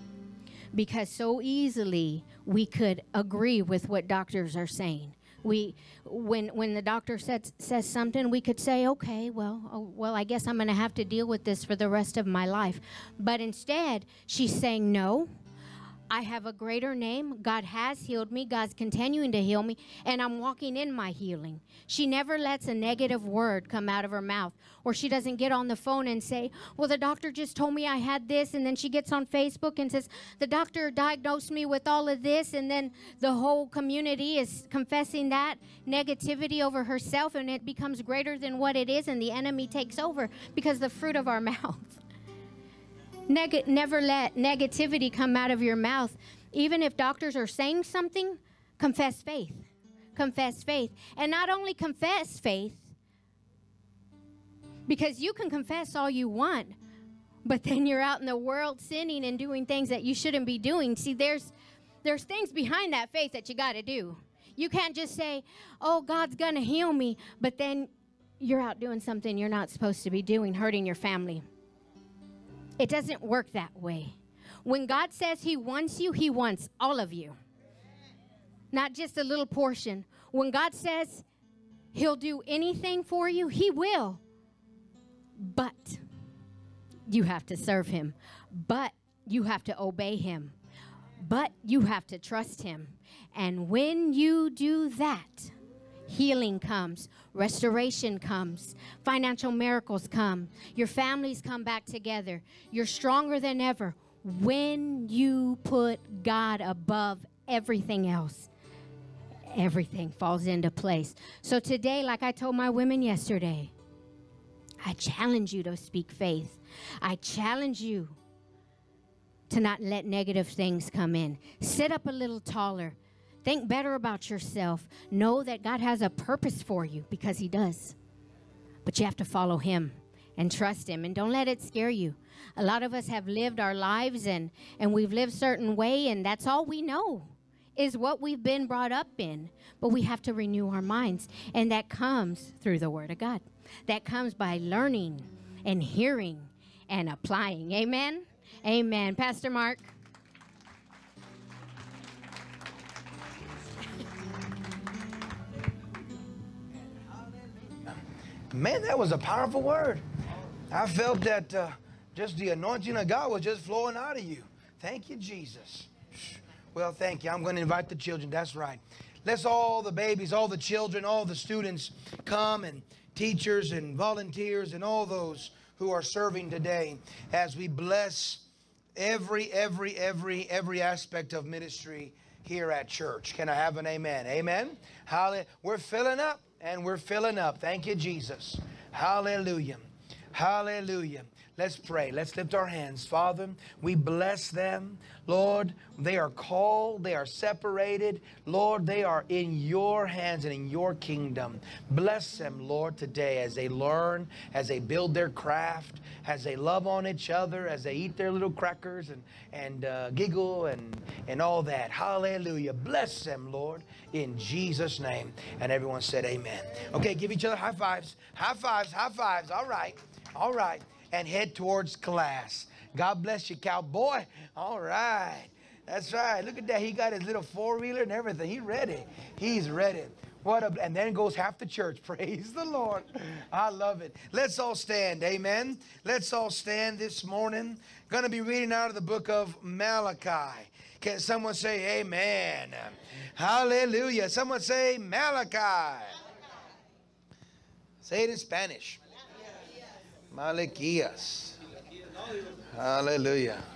D: Because so easily we could agree with what doctors are saying. We, when when the doctor says, says something, we could say, okay, well, oh, well, I guess I'm going to have to deal with this for the rest of my life. But instead, she's saying no. I have a greater name. God has healed me. God's continuing to heal me, and I'm walking in my healing. She never lets a negative word come out of her mouth, or she doesn't get on the phone and say, well, the doctor just told me I had this, and then she gets on Facebook and says, the doctor diagnosed me with all of this, and then the whole community is confessing that negativity over herself, and it becomes greater than what it is, and the enemy takes over because the fruit of our mouth. Neg- never let negativity come out of your mouth. Even if doctors are saying something, confess faith. Confess faith. And not only confess faith, because you can confess all you want, but then you're out in the world sinning and doing things that you shouldn't be doing. See, there's there's things behind that faith that you got to do. You can't just say, oh, God's going to heal me, but then you're out doing something you're not supposed to be doing, hurting your family. It doesn't work that way. When God says he wants you, he wants all of you. Not just a little portion. When God says he'll do anything for you, he will. But you have to serve him. But you have to obey him. But you have to trust him. And when you do that, healing comes, restoration comes, financial miracles come, your families come back together. You're stronger than ever when you put God above everything else. Everything falls into place. So today, like I told my women yesterday, I challenge you to speak faith. I challenge you to not let negative things come in. Sit up a little taller. Think better about yourself. Know that God has a purpose for you, because he does. But you have to follow him and trust him, and don't let it scare you. A lot of us have lived our lives, and, and we've lived a certain way, and that's all we know is what we've been brought up in. But we have to renew our minds, and that comes through the Word of God. That comes by learning and hearing and applying. Amen? Amen. Pastor Mark.
E: Man, that was a powerful word. I felt that uh, just the anointing of God was just flowing out of you. Thank you, Jesus. Well, thank you. I'm going to invite the children. That's right. Let's all the babies, all the children, all the students come, and teachers and volunteers and all those who are serving today, as we bless every, every, every, every aspect of ministry here at church. Can I have an amen? Amen. Hallelujah. We're filling up. And we're filling up. Thank you, Jesus. Hallelujah. Hallelujah. Let's pray. Let's lift our hands. Father, we bless them. Lord, they are called. They are separated. Lord, they are in your hands and in your kingdom. Bless them, Lord, today as they learn, as they build their craft, as they love on each other, as they eat their little crackers and, and uh, giggle and, and all that. Hallelujah. Bless them, Lord, in Jesus' name. And everyone said amen. Okay, give each other high fives. High fives, high fives. All right. All right. And head towards class. God bless you, cowboy. All right. That's right. Look at that. He got his little four-wheeler and everything. He's ready. He's ready. What a, and then goes half the church. Praise the Lord. I love it. Let's all stand. Amen. Let's all stand this morning. Going to be reading out of the book of Malachi. Can someone say amen? Hallelujah. Someone say Malachi. Say it in Spanish. Malachias. Hallelujah.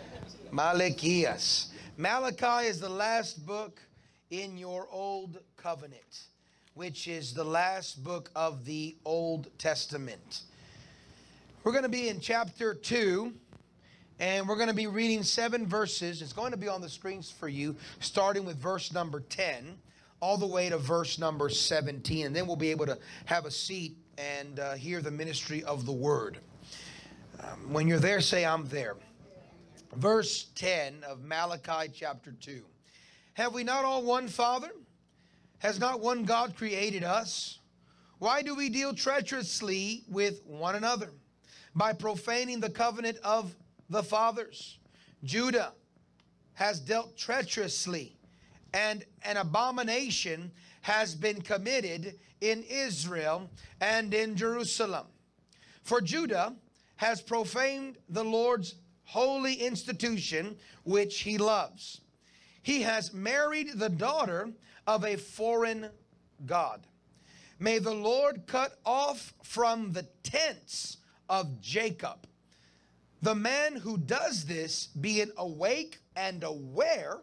E: Malachias. Malachi is the last book in your Old Covenant, which is the last book of the Old Testament. We're going to be in chapter two, and we're going to be reading seven verses. It's going to be on the screens for you, starting with verse number ten, all the way to verse number seventeen. And then we'll be able to have a seat and uh, hear the ministry of the word. Um, when you're there, say, I'm there. Verse ten of Malachi chapter two. Have we not all one Father? Has not one God created us? Why do we deal treacherously with one another by profaning the covenant of the fathers? Judah has dealt treacherously, and an abomination has been committed in Israel and in Jerusalem. For Judah has profaned the Lord's holy institution, which he loves. He has married the daughter of a foreign god. May the Lord cut off from the tents of Jacob the man who does this, being awake and aware,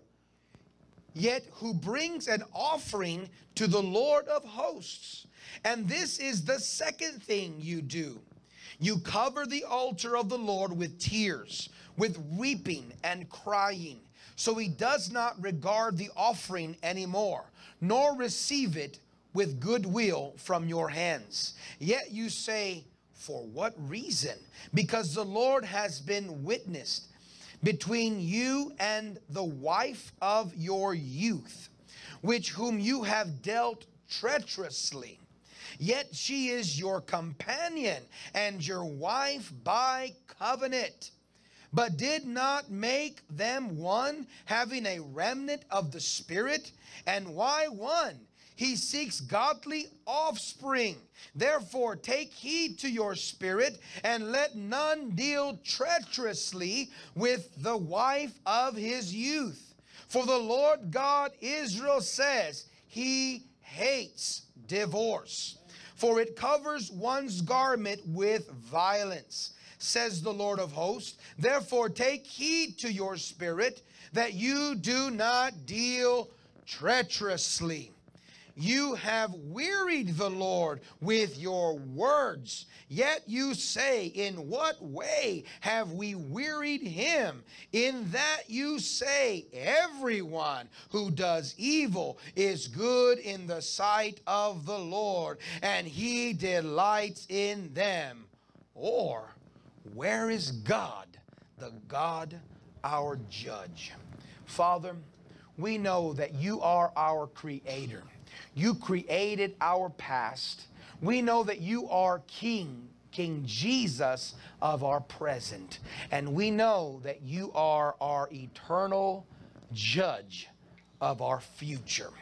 E: yet who brings an offering to the Lord of hosts. And this is the second thing you do. You cover the altar of the Lord with tears, with weeping and crying. So he does not regard the offering anymore, nor receive it with goodwill from your hands. Yet you say, for what reason? Because the Lord has been witnessed between you and the wife of your youth, which whom you have dealt treacherously. Yet she is your companion and your wife by covenant, but did not make them one, having a remnant of the Spirit. And why one? He seeks godly offspring. Therefore, take heed to your spirit, and let none deal treacherously with the wife of his youth. For the Lord God Israel says, he hates divorce, for it covers one's garment with violence, says the Lord of hosts. Therefore, take heed to your spirit, that you do not deal treacherously. You have wearied the Lord with your words. Yet you say, in what way have we wearied him? In that you say, everyone who does evil is good in the sight of the Lord, and he delights in them. Or, where is God, the God our judge? Father, we know that you are our creator. You created our past. We know that you are King, King Jesus of our present. And we know that you are our eternal judge of our future.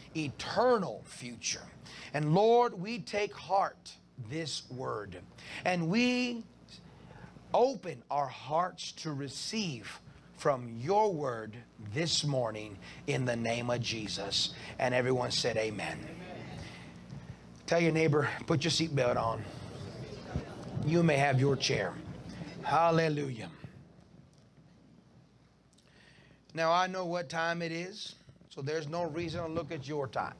E: Eternal future. And Lord, we take heart this word. And we open our hearts to receive from your word this morning in the name of Jesus. And everyone said amen. Amen. Tell your neighbor, put your seatbelt on. You may have your chair. Hallelujah. Now I know what time it is, so there's no reason to look at your time.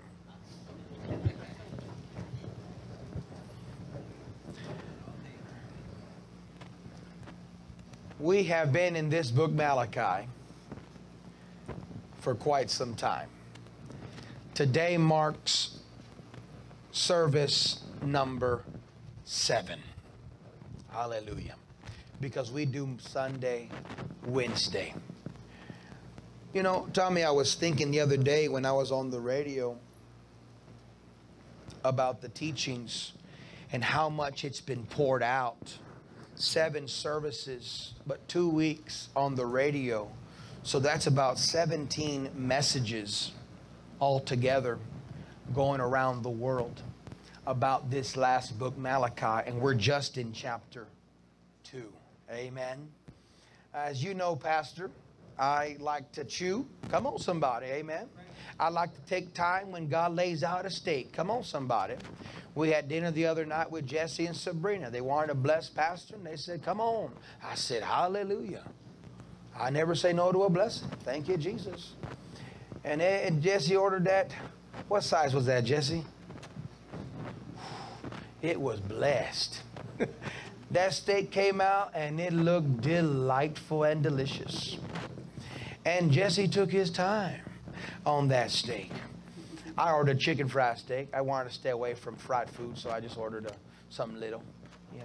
E: We have been in this book, Malachi, for quite some time. Today marks service number seven. Hallelujah. Because we do Sunday, Wednesday. You know, Tommy, I was thinking the other day when I was on the radio about the teachings and how much it's been poured out. Seven services, but two weeks on the radio. So that's about seventeen messages altogether going around the world about this last book, Malachi, and we're just in chapter two. Amen. As you know, Pastor, I like to chew. Come on, somebody. Amen. I like to take time when God lays out a steak. Come on, somebody. We had dinner the other night with Jesse and Sabrina. They wanted to bless Pastor, and they said, come on. I said, hallelujah. I never say no to a blessing. Thank you, Jesus. And, and Jesse ordered that. What size was that, Jesse? It was blessed. That steak came out, and it looked delightful and delicious. And Jesse took his time on that steak. I ordered chicken fried steak. I wanted to stay away from fried food, so I just ordered a, something little, you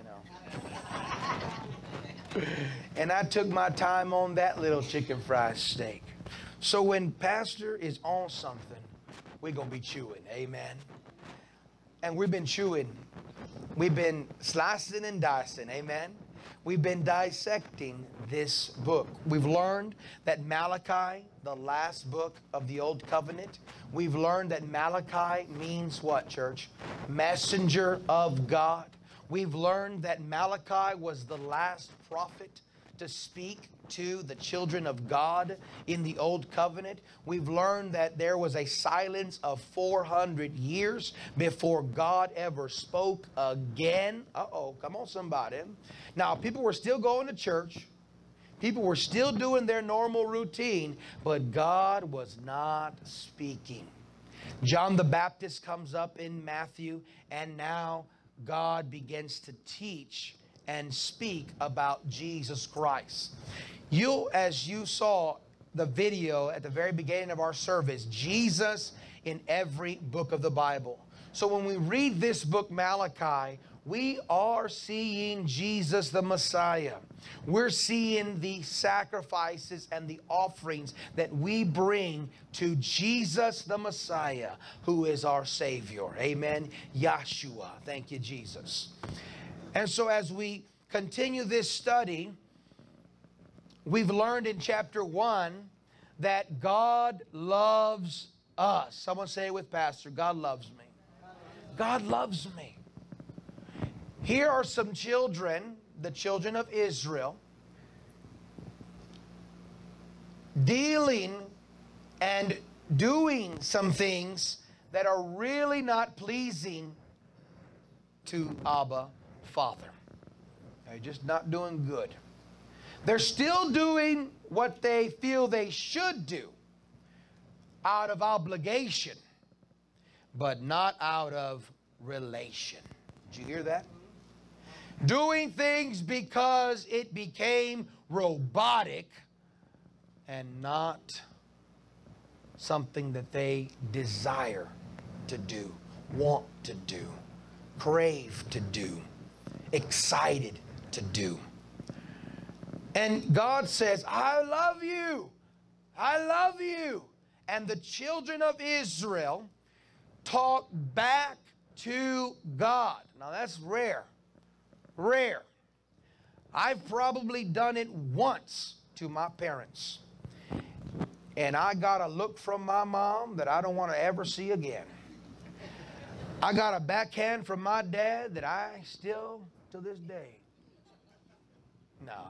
E: know. And I took my time on that little chicken fried steak. So when Pastor is on something, we're going to be chewing. Amen. And we've been chewing. We've been slicing and dicing. Amen. We've been dissecting this book. We've learned that Malachi, the last book of the Old Covenant, we've learned that Malachi means what, church? Messenger of God. We've learned that Malachi was the last prophet to speak to the children of God in the Old Covenant. We've learned that there was a silence of four hundred years before God ever spoke again. Uh-oh, come on, somebody. Now, people were still going to church. People were still doing their normal routine, but God was not speaking. John the Baptist comes up in Matthew, and now God begins to teach and speak about Jesus Christ. You, as you saw the video at the very beginning of our service, Jesus in every book of the Bible. So when we read this book, Malachi, we are seeing Jesus the Messiah. We're seeing the sacrifices and the offerings that we bring to Jesus the Messiah, who is our Savior. Amen. Yeshua. Thank you, Jesus. And so as we continue this study, we've learned in chapter one that God loves us. Someone say it with Pastor, God loves me. God loves me. Here are some children, the children of Israel, dealing and doing some things that are really not pleasing to Abba, Father. They're just not doing good. They're still doing what they feel they should do out of obligation, but not out of relation. Did you hear that? Doing things because it became robotic and not something that they desire to do, want to do, crave to do, excited to do. And God says, I love you. I love you. And the children of Israel talk back to God. Now that's rare. Rare. I've probably done it once to my parents. And I got a look from my mom that I don't want to ever see again. I got a backhand from my dad that I still, to this day, no.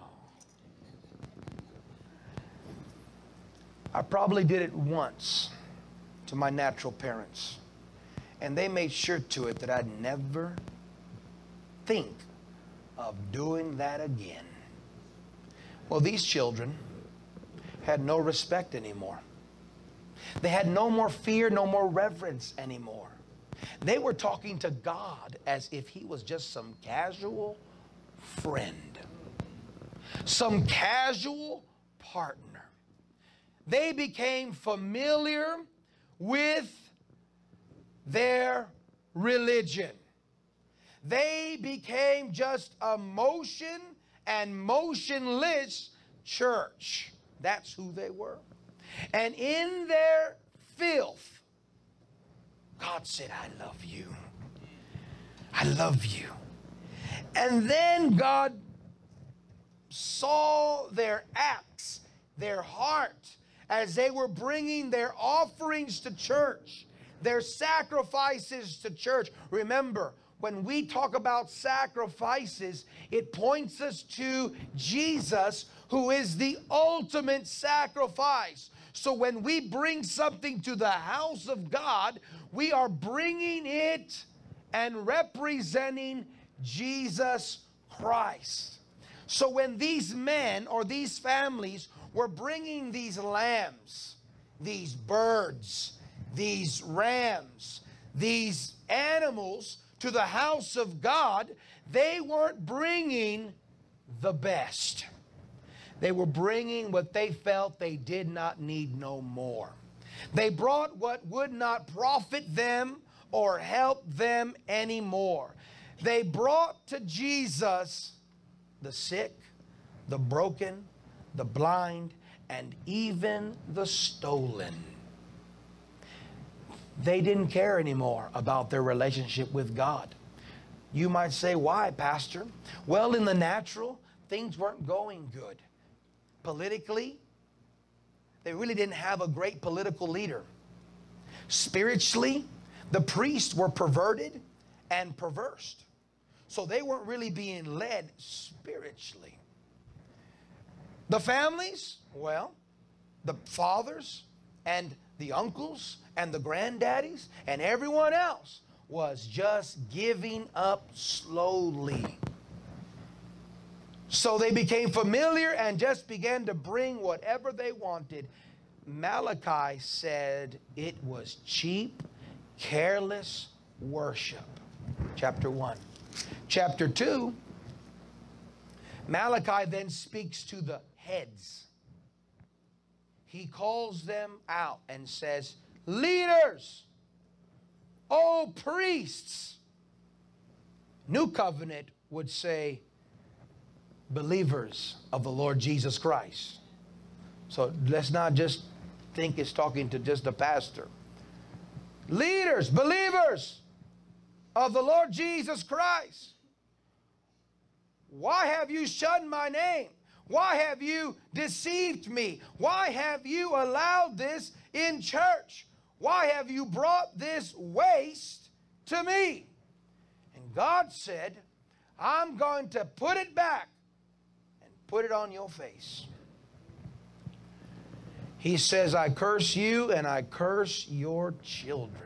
E: I probably did it once to my natural parents. And they made sure to it that I'd never think of doing that again. Well, these children had no respect anymore. They had no more fear, no more reverence anymore. They were talking to God as if he was just some casual friend. some casual partner. They became familiar with their religion. They became just a motion and motionless church. That's who they were. And in their filth, God said, I love you. I love you. And then God saw their acts, their heart, as they were bringing their offerings to church, their sacrifices to church. Remember, when we talk about sacrifices, it points us to Jesus, who is the ultimate sacrifice. So when we bring something to the house of God, we are bringing it and representing Jesus Christ. So when these men or these families were bringing these lambs, these birds, these rams, these animals to the house of God, they weren't bringing the best. They were bringing what they felt they did not need no more. They brought what would not profit them or help them anymore. They brought to Jesus the sick, the broken, the blind, and even the stolen. They didn't care anymore about their relationship with God. You might say, why, Pastor? Well, in the natural, things weren't going good. Politically, they really didn't have a great political leader. Spiritually, the priests were perverted and perverse. So they weren't really being led spiritually. The families, well, the fathers and the uncles and the granddaddies and everyone else was just giving up slowly. So they became familiar and just began to bring whatever they wanted. Malachi said it was cheap, careless worship. Chapter one. Chapter two, Malachi then speaks to the heads. He calls them out and says, leaders, oh priests. New Covenant would say, believers of the Lord Jesus Christ. So let's not just think it's talking to just the pastor. Leaders, believers of the Lord Jesus Christ. Why have you shunned my name? Why have you deceived me? Why have you allowed this in church? Why have you brought this waste to me? And God said, I'm going to put it back and put it on your face. He says, I curse you and I curse your children.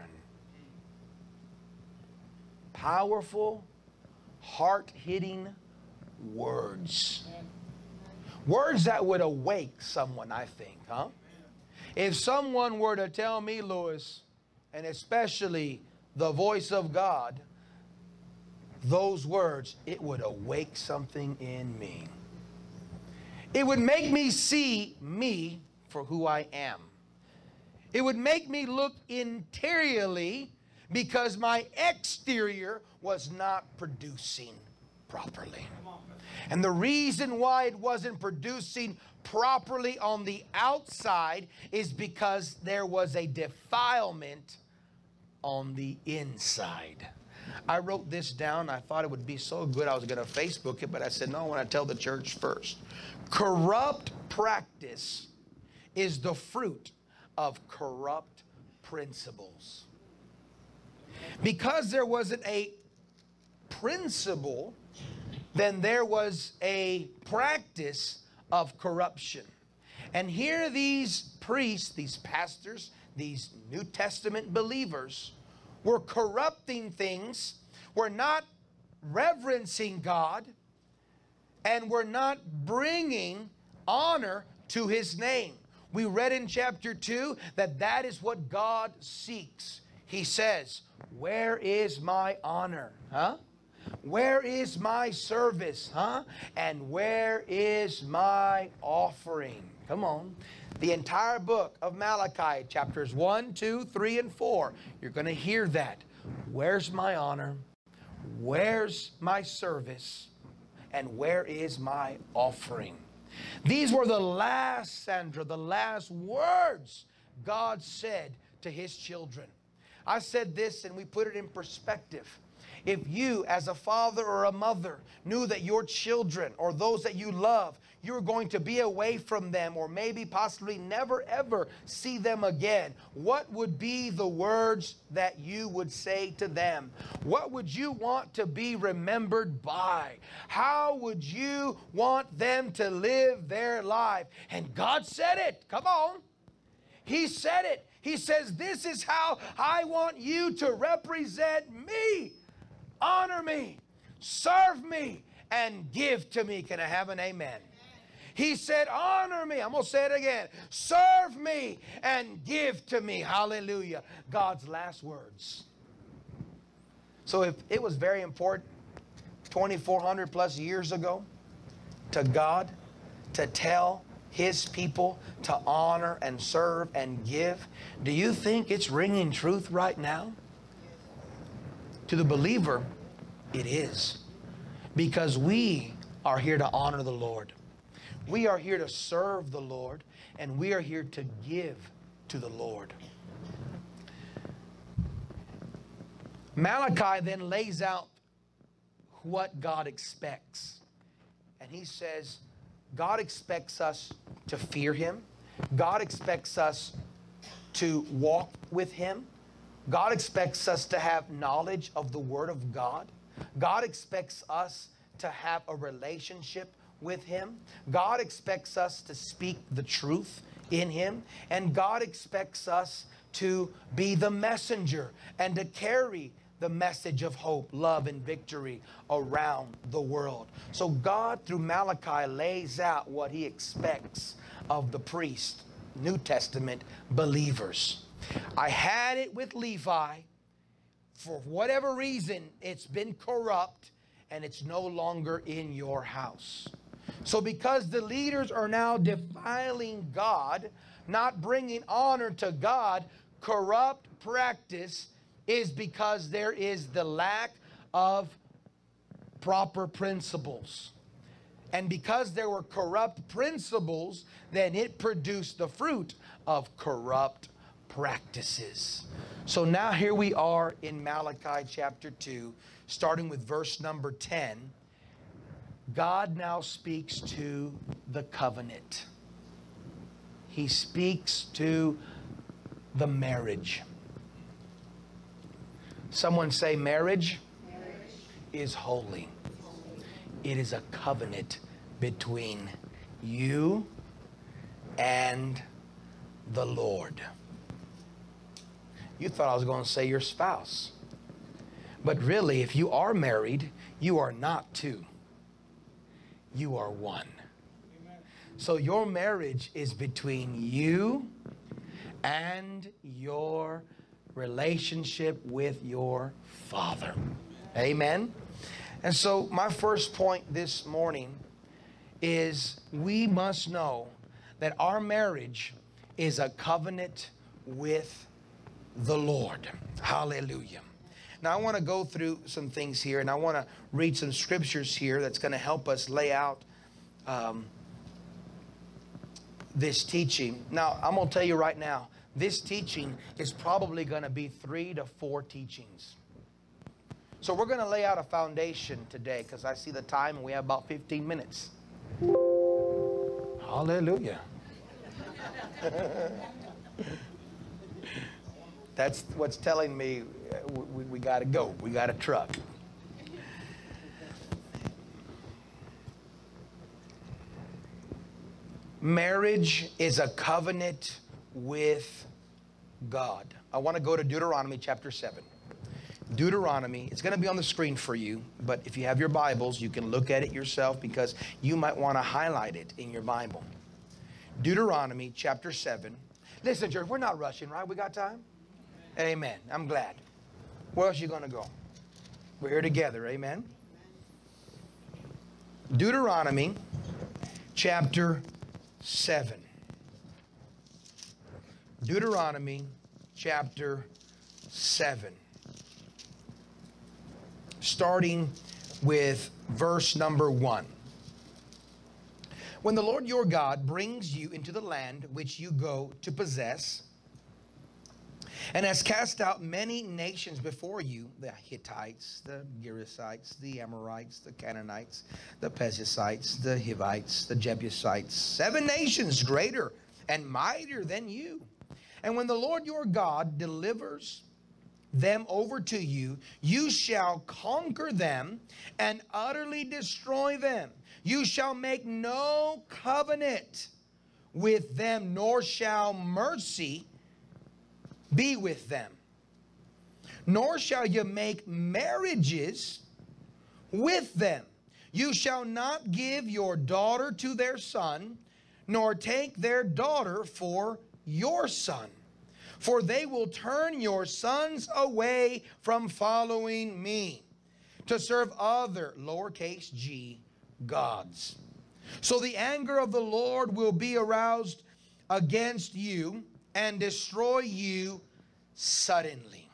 E: Powerful, heart-hitting words. Words that would awake someone, I think, huh? If someone were to tell me, Louis, and especially the voice of God, those words, it would awake something in me. It would make me see me for who I am. It would make me look interiorly because my exterior was not producing properly. And the reason why it wasn't producing properly on the outside is because there was a defilement on the inside. I wrote this down. I thought it would be so good I was going to Facebook it, but I said, no, I want to tell the church first. Corrupt practice is the fruit of corrupt principles. Because there wasn't a principle, then there was a practice of corruption. And here these priests, these pastors, these New Testament believers were corrupting things, were not reverencing God, and were not bringing honor to His name. We read in chapter two that that is what God seeks. He says, where is my honor? Huh? Where is my service, huh? And where is my offering? Come on. The entire book of Malachi, chapters one, two, three, and four, you're going to hear that. Where's my honor? Where's my service? And where is my offering? These were the last, Sandra, the last words God said to His children. I said this and we put it in perspective. If you as a father or a mother knew that your children or those that you love, you were going to be away from them or maybe possibly never ever see them again, what would be the words that you would say to them? What would you want to be remembered by? How would you want them to live their life? And God said it. Come on. He said it. He says, this is how I want you to represent me. Honor me, serve me, and give to me. Can I have an amen? He said, honor me. I'm going to say it again. Serve me and give to me. Hallelujah. God's last words. So if it was very important twenty-four hundred plus years ago to God to tell His people to honor and serve and give, do you think it's ringing truth right now? To the believer, it is. Because we are here to honor the Lord. We are here to serve the Lord. And we are here to give to the Lord. Malachi then lays out what God expects. And he says, God expects us to fear Him. God expects us to walk with Him. God expects us to have knowledge of the Word of God. God expects us to have a relationship with Him. God expects us to speak the truth in Him. And God expects us to be the messenger and to carry the message of hope, love, and victory around the world. So God, through Malachi, lays out what He expects of the priest, New Testament believers. I had it with Levi. For whatever reason, it's been corrupt and it's no longer in your house. So because the leaders are now defiling God, not bringing honor to God, corrupt practice is because there is the lack of proper principles. And because there were corrupt principles, then it produced the fruit of corrupt practices. So now here we are in Malachi chapter two, starting with verse number ten. God now speaks to the covenant. He speaks to the marriage. Someone say, marriage, marriage is holy. It is a covenant between you and the Lord. You thought I was going to say your spouse. But really, if you are married, you are not two. You are one. Amen. So your marriage is between you and your relationship with your Father. Amen. And so my first point this morning is we must know that our marriage is a covenant with the Lord. Hallelujah. Now I want to go through some things here, and I want to read some scriptures here that's going to help us lay out um, this teaching. Now I'm going to tell you right now, this teaching is probably going to be three to four teachings. So we're going to lay out a foundation today, because I see the time and we have about fifteen minutes. Hallelujah. That's what's telling me we, we got to go. We got a truck. Marriage is a covenant with God. I want to go to Deuteronomy chapter seven. Deuteronomy, it's going to be on the screen for you, but if you have your Bibles, you can look at it yourself, because you might want to highlight it in your Bible. Deuteronomy chapter seven. Listen, church, we're not rushing, right? We got time? Amen. I'm glad. Where else are you going to go? We're here together. Amen. Deuteronomy chapter seven. Deuteronomy chapter seven. Starting with verse number one. When the Lord your God brings you into the land which you go to possess, and has cast out many nations before you, the Hittites, the Girgashites, the Amorites, the Canaanites, the Perizzites, the Hivites, the Jebusites, seven nations greater and mightier than you. And when the Lord your God delivers them over to you, you shall conquer them and utterly destroy them. You shall make no covenant with them, nor shall mercy be with them. Nor shall you make marriages with them. You shall not give your daughter to their son, nor take their daughter for your son. For they will turn your sons away from following me, to serve other, lowercase g, gods. So the anger of the Lord will be aroused against you, and destroy you suddenly.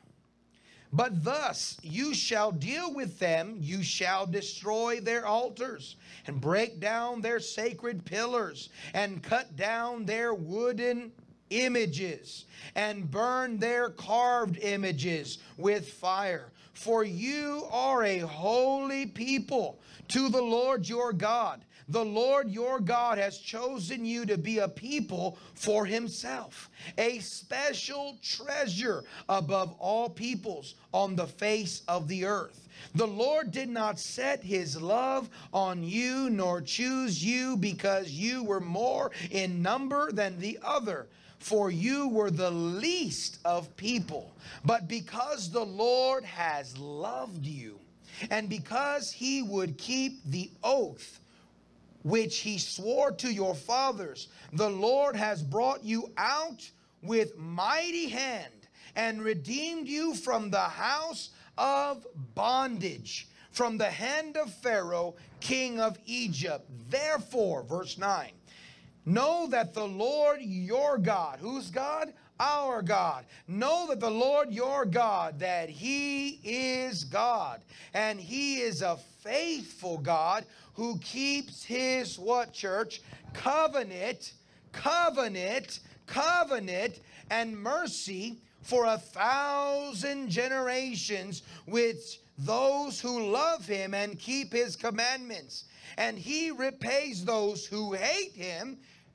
E: But thus you shall deal with them. You shall destroy their altars, and break down their sacred pillars, and cut down their wooden images, and burn their carved images with fire. For you are a holy people to the Lord your God. The Lord your God has chosen you to be a people for himself, a special treasure above all peoples on the face of the earth. The Lord did not set his love on you, nor choose you because you were more in number than the other, for you were the least of people. But because the Lord has loved you, and because he would keep the oath which he swore to your fathers, the Lord has brought you out with mighty hand, and redeemed you from the house of bondage, from the hand of Pharaoh, king of Egypt. Therefore, verse nine, know that the Lord your God, whose God? Our God. Know that the Lord your God, that he is God, and he is a faithful God, who keeps his, what, church? Covenant, covenant, covenant, and mercy for a thousand generations with those who love him and keep his commandments. And he repays those who hate him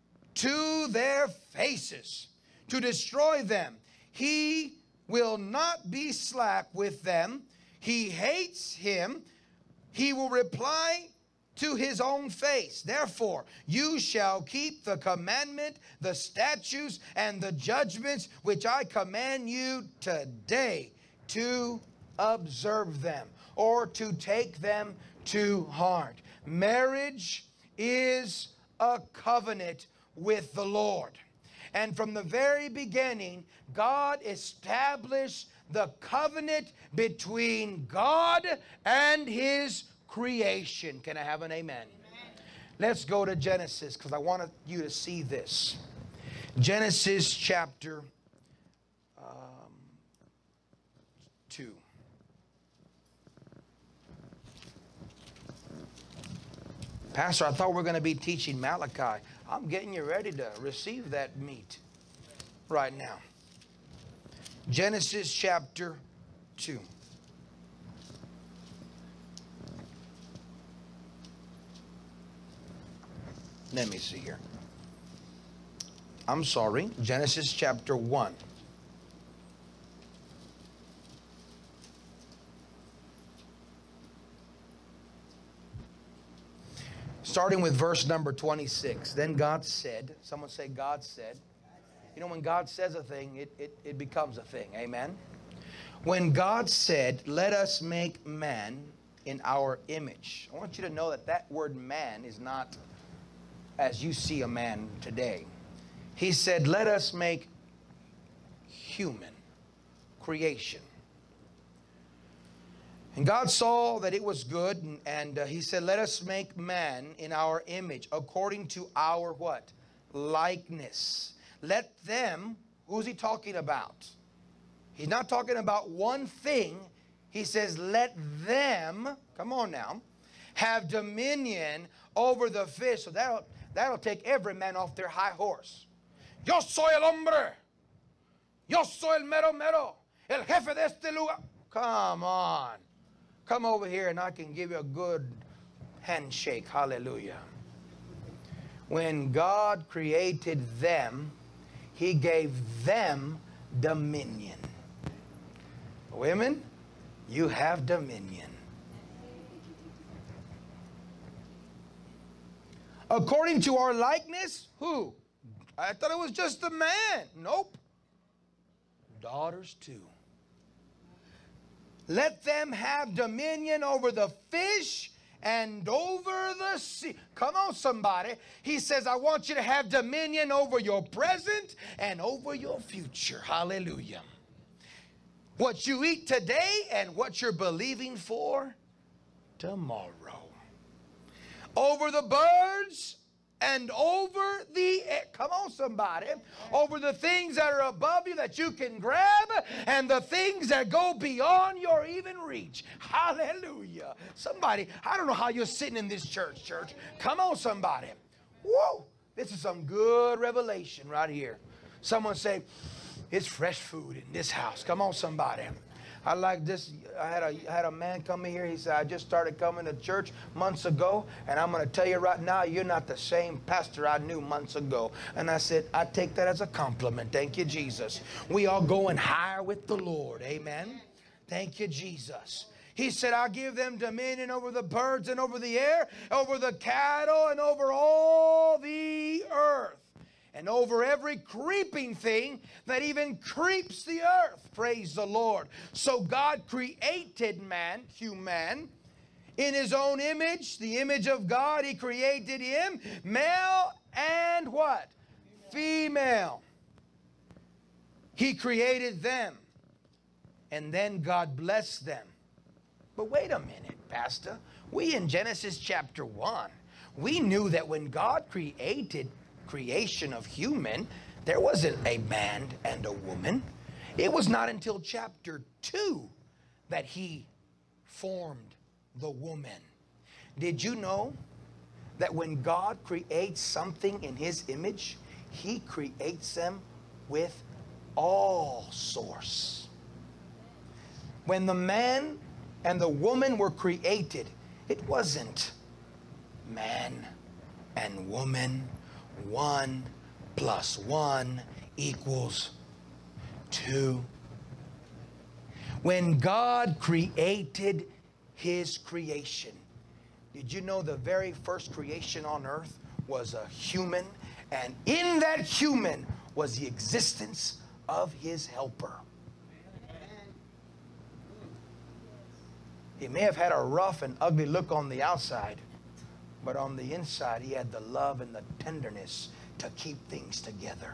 E: to their faces, to destroy them. He will not be slack with them. He hates him. He will reply to his own face. Therefore, you shall keep the commandment, the statutes, and the judgments which I command you today, to observe them, or to take them to heart. Marriage is a covenant with the Lord. And from the very beginning, God established the covenant between God and his creation. Can I have an amen? Amen. Let's go to Genesis, because I want you to see this. Genesis chapter um, two. Pastor, I thought we were going to be teaching Malachi. I'm getting you ready to receive that meat right now. Genesis chapter two. Let me see here. I'm sorry. Genesis chapter one. Starting with verse number twenty-six. Then God said, someone say God said. You know, when God says a thing, it, it, it becomes a thing. Amen. When God said, let us make man in our image. I want you to know that that word man is not as you see a man today. He said, let us make human creation. And God saw that it was good, and, and uh, he said, let us make man in our image, according to our what? Likeness. Let them, who's he talking about? He's not talking about one thing. He says, let them, come on now, have dominion over the fish. So that'll, that'll take every man off their high horse. Yo soy el hombre. Yo soy el mero mero. El jefe de este lugar. Come on. Come over here and I can give you a good handshake. Hallelujah. When God created them, he gave them dominion. Women, you have dominion. According to our likeness, who? I thought it was just the man. Nope. Daughters too. Let them have dominion over the fish and over the sea. Come on, somebody. He says, I want you to have dominion over your present and over your future. Hallelujah. What you eat today and what you're believing for tomorrow. Over the birds and over the air. Come on, somebody. Over the things that are above you that you can grab and the things that go beyond your even reach. Hallelujah. Somebody, I don't know how you're sitting in this church, church. Come on, somebody. Whoa. This is some good revelation right here. Someone say, it's fresh food in this house. Come on, somebody. I like this. I had a I had a man come in here. He said, I just started coming to church months ago, and I'm going to tell you right now, you're not the same pastor I knew months ago. And I said, I take that as a compliment. Thank you, Jesus. We are going higher with the Lord. Amen. Thank you, Jesus. He said, I'll give them dominion over the birds and over the air, over the cattle and over all the earth, and over every creeping thing that even creeps the earth. Praise the Lord. So God created man, human, in his own image, the image of God. He created him, male and what? Female. He created them. And then God blessed them. But wait a minute, Pastor. We in Genesis chapter one, we knew that when God created creation of human, there wasn't a man and a woman. It was not until chapter two that he formed the woman. Did you know that when God creates something in his image, he creates them with all source? When the man and the woman were created, it wasn't man and woman. One plus one equals two. When God created his creation, did you know the very first creation on earth was a human? And in that human was the existence of his helper. He may have had a rough and ugly look on the outside, but on the inside, he had the love and the tenderness to keep things together.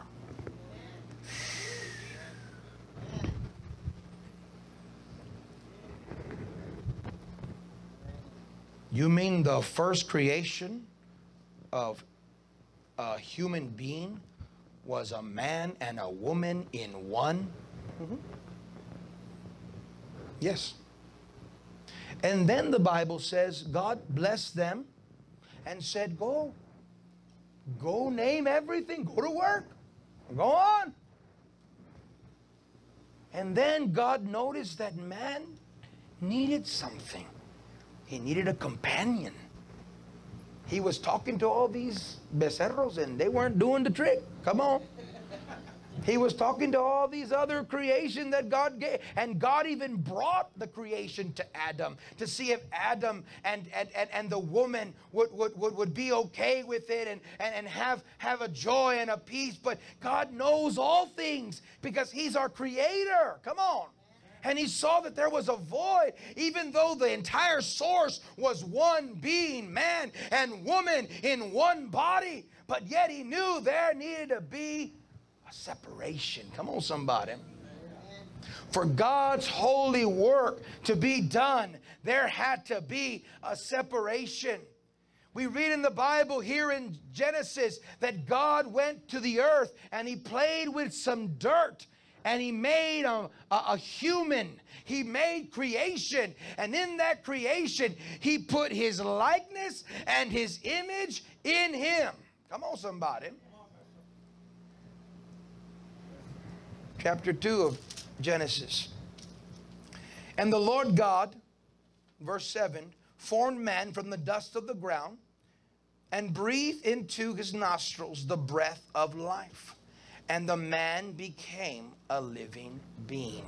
E: You mean the first creation of a human being was a man and a woman in one? Mm-hmm. Yes. And then the Bible says God blessed them and said, go, go name everything, go to work, go on. And then God noticed that man needed something. He needed a companion. He was talking to all these becerros and they weren't doing the trick. Come on. He was talking to all these other creation that God gave. And God even brought the creation to Adam to see if Adam and, and, and, and the woman would, would, would, would be okay with it and, and, and have, have a joy and a peace. But God knows all things because he's our creator. Come on. And he saw that there was a void, even though the entire source was one being, man and woman in one body. But yet he knew there needed to be separation. Come on, somebody. For God's holy work to be done, there had to be a separation. We read in the Bible here in Genesis that God went to the earth and he played with some dirt and he made a, a, a human. He made creation, and in that creation he put his likeness and his image in him. Come on, somebody. Chapter two of Genesis. And the Lord God, verse seven, formed man from the dust of the ground and breathed into his nostrils the breath of life. And the man became a living being.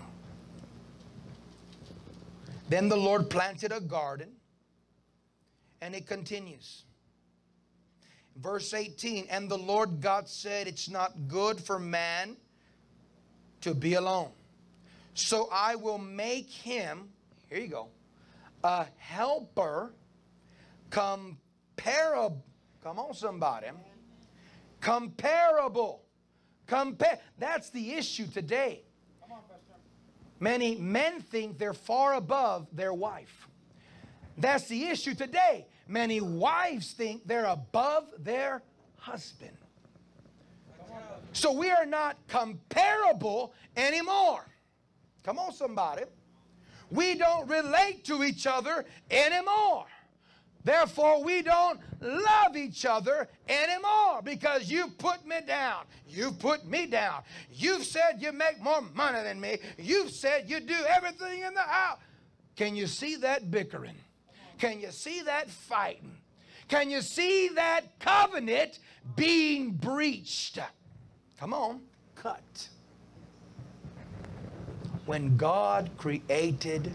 E: Then the Lord planted a garden, and it continues. Verse eighteen, and the Lord God said, it's not good for man to be alone. So I will make him, here you go, a helper comparable. Come on, somebody. Comparable. Compare. That's the issue today. Many men think they're far above their wife. That's the issue today. Many wives think they're above their husband. So we are not comparable anymore. Come on, somebody. We don't relate to each other anymore. Therefore, we don't love each other anymore because you put me down. You put me down. You've said you make more money than me. You've said you do everything in the house. Can you see that bickering? Can you see that fighting? Can you see that covenant being breached? Come on, cut. When God created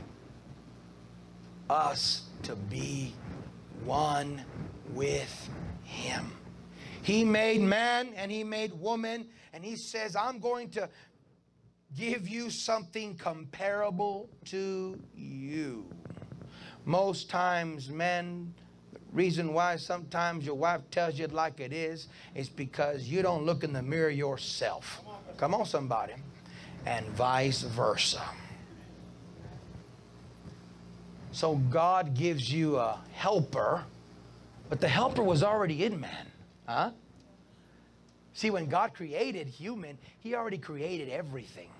E: us to be one with him, he made man and he made woman, and he says, I'm going to give you something comparable to you. Most times, men, the reason why sometimes your wife tells you it like it is, is because you don't look in the mirror yourself. Come on, somebody. And vice versa. So God gives you a helper, but the helper was already in man. Huh? See, when God created human, he already created everything.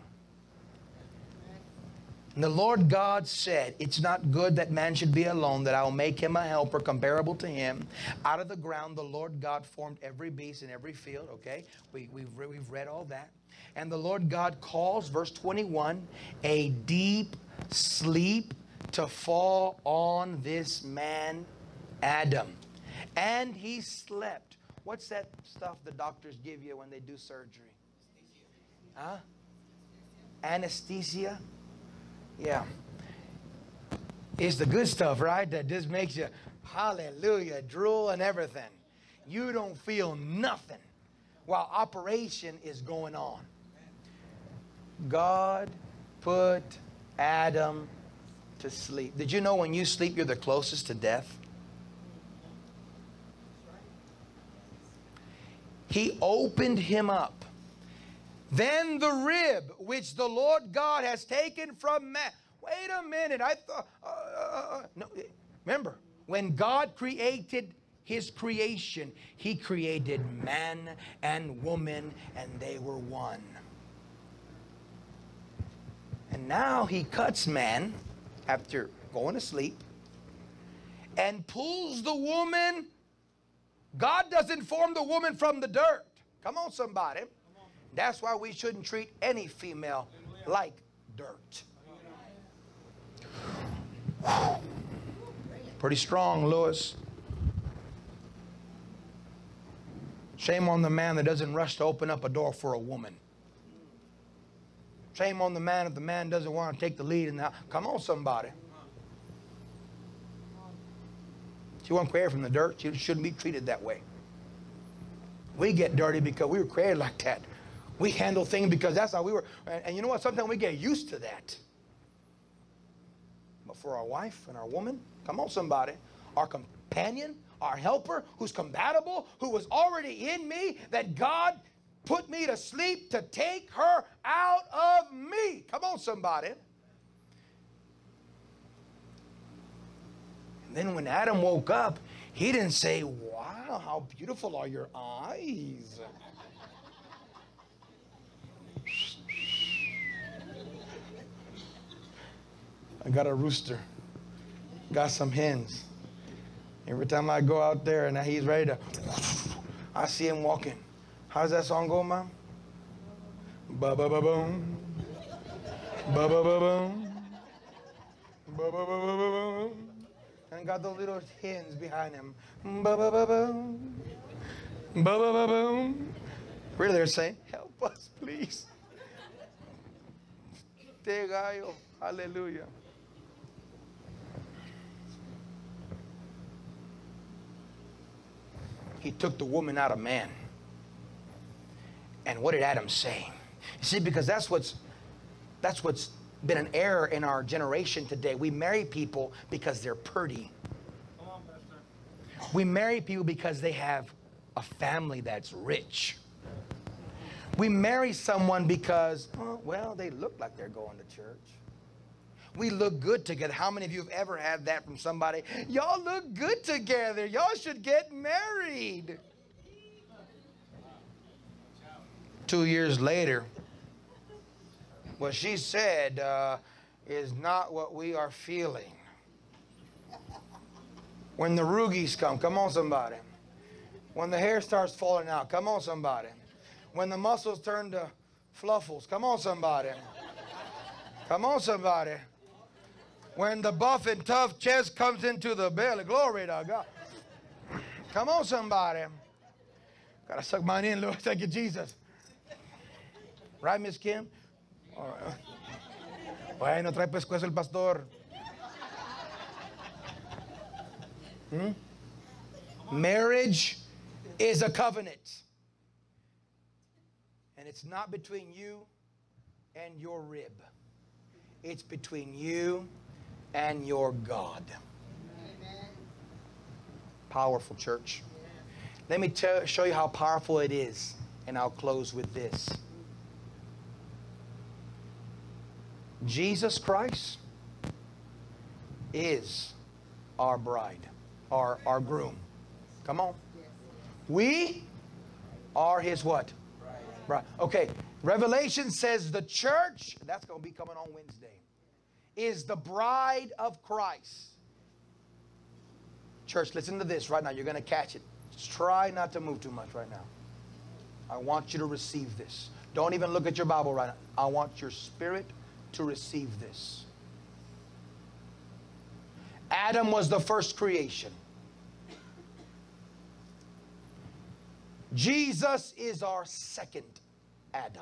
E: And the Lord God said, it's not good that man should be alone, that I will make him a helper comparable to him. Out of the ground, the Lord God formed every beast in every field. Okay, we, we've, we've read all that. And the Lord God calls, verse twenty-one, a deep sleep to fall on this man, Adam. And he slept. What's that stuff the doctors give you when they do surgery? Huh? Anesthesia? Yeah. It's the good stuff, right? That just makes you, hallelujah, drool and everything. You don't feel nothing while operation is going on. God put Adam to sleep. Did you know when you sleep, you're the closest to death? He opened him up. Then the rib which the Lord God has taken from man. Wait a minute. I thought, uh, uh, no, remember, when God created his creation, he created man and woman, and they were one. And now he cuts man after going to sleep and pulls the woman. God doesn't form the woman from the dirt. Come on, somebody. That's why we shouldn't treat any female like dirt. Whew. Pretty strong, Lewis. Shame on the man that doesn't rush to open up a door for a woman. Shame on the man if the man doesn't want to take the lead in the house. Come on, somebody. She wasn't created from the dirt. She shouldn't be treated that way. We get dirty because we were created like that. We handle things because that's how we were. And, and you know what? Sometimes we get used to that. But for our wife and our woman, come on, somebody, our companion, our helper, who's compatible, who was already in me, that God put me to sleep to take her out of me. Come on, somebody. And then when Adam woke up, he didn't say, wow, how beautiful are your eyes. I got a rooster, got some hens. Every time I go out there and he's ready to, I see him walking. How does that song go, Mom? Ba-ba-ba-boom. Ba-ba-ba-boom. Ba-ba-ba-ba-boom. And got those little hens behind him. Ba-ba-ba-boom. Ba-ba-ba-boom. Really, they're saying, help us, please. Te gallo. Hallelujah. He took the woman out of man. And what did Adam say? You see, because that's what's that's what's been an error in our generation today. We marry people because they're pretty. Come on, Pastor. We marry people because they have a family that's rich. We marry someone because, oh, well, they look like they're going to church. We look good together. How many of you have ever had that from somebody? Y'all look good together. Y'all should get married. Two years later, what she said uh, is not what we are feeling. When the roogies come, come on somebody. When the hair starts falling out, come on somebody. When the muscles turn to fluffles, come on somebody. Come on somebody. When the buff and tough chest comes into the belly, glory to God. Come on somebody. Gotta suck mine in, Lord. Thank you, Jesus. Right, Miss Kim? All right. Bueno, trae pescuezo el pastor. Hmm? Marriage is a covenant. And it's not between you and your rib. It's between you and your God. Amen. Powerful, church. Let me tell, show you how powerful it is, and I'll close with this. Jesus Christ is our bride, our, our groom. Come on. We are his what? Bride. Okay. Revelation says the church, that's going to be coming on Wednesday, is the bride of Christ. Church, listen to this right now. You're going to catch it. Just try not to move too much right now. I want you to receive this. Don't even look at your Bible right now. I want your spirit to receive this. Adam was the first creation. Jesus is our second Adam.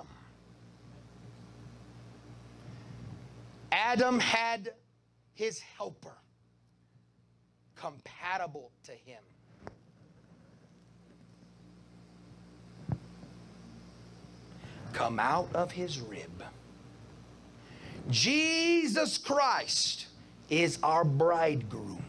E: Adam had his helper compatible to him. Come out of his rib. Jesus Christ is our bridegroom.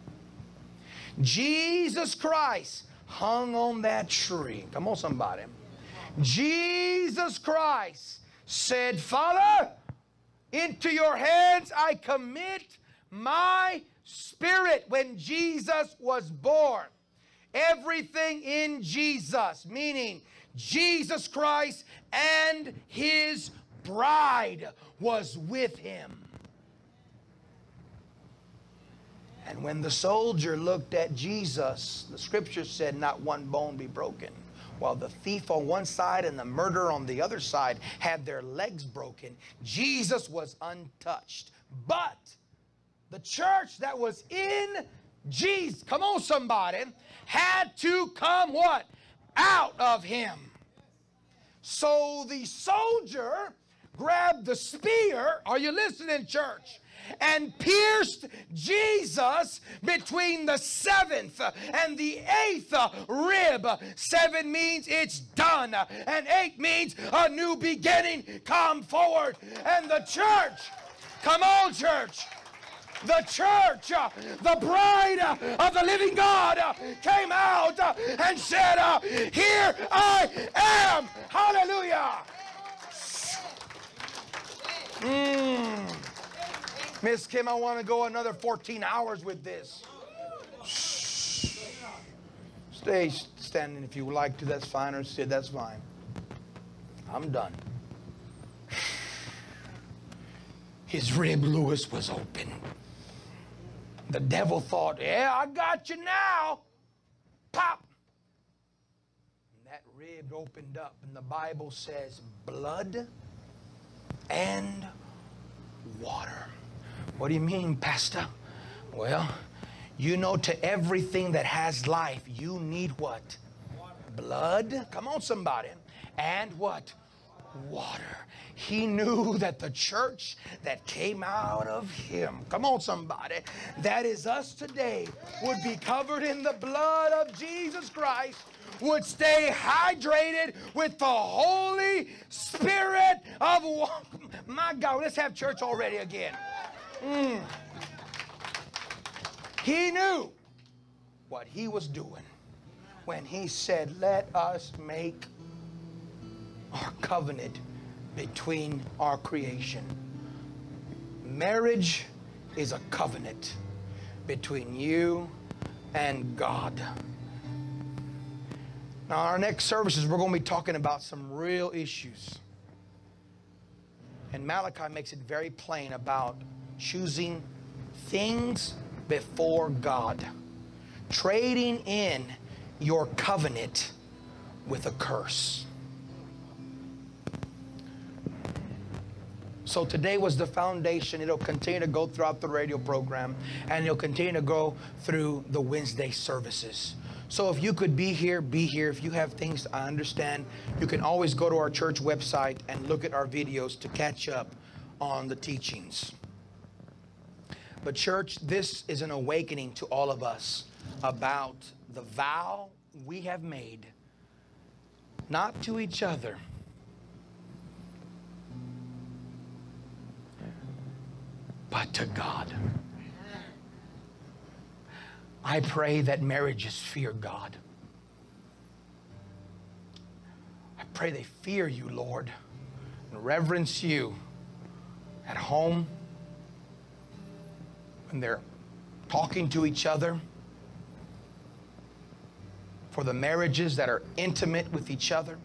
E: Jesus Christ hung on that tree. Come on, somebody. Jesus Christ said, Father, into your hands I commit my spirit. When Jesus was born, everything in Jesus, meaning Jesus Christ and his bride, was with him. And when the soldier looked at Jesus, the scripture said not one bone be broken. While the thief on one side and the murderer on the other side had their legs broken, Jesus was untouched. But the church that was in Jesus, come on somebody, had to come what? Out of him. So the soldier grabbed the spear, are you listening, church? And pierced Jesus between the seventh and the eighth rib. Seven means it's done, and eight means a new beginning. Come forward. And the church, come on, church, the church, uh, the bride uh, of the living God, uh, came out uh, and said, uh, here I am. Hallelujah. Mm. Miss Kim, I want to go another fourteen hours with this. Stay standing if you would like to. That's fine. Or sit. That's fine. I'm done. His rib Lewis was open. The devil thought, yeah, I got you now. Pop. And that rib opened up. And the Bible says blood and water. What do you mean, Pastor? Well, you know, to everything that has life, you need what? Blood. Come on, somebody. And what? Water. He knew that the church that came out of him, come on, somebody, that is us today, would be covered in the blood of Jesus Christ, would stay hydrated with the Holy Spirit of water. My God, let's have church already again. Mm. He knew what he was doing when he said, let us make our covenant between our creation. Marriage is a covenant between you and God. Now, our next services, we're going to be talking about some real issues. And Malachi makes it very plain about choosing things before God. Trading in your covenant with a curse. So today was the foundation. It'll continue to go throughout the radio program, and it'll continue to go through the Wednesday services. So if you could be here, be here. If you have things I understand, you can always go to our church website and look at our videos to catch up on the teachings. But church, this is an awakening to all of us about the vow we have made, not to each other, but to God. I pray that marriages fear God. I pray they fear you, Lord, and reverence you at home, when they're talking to each other, for the marriages that are intimate with each other,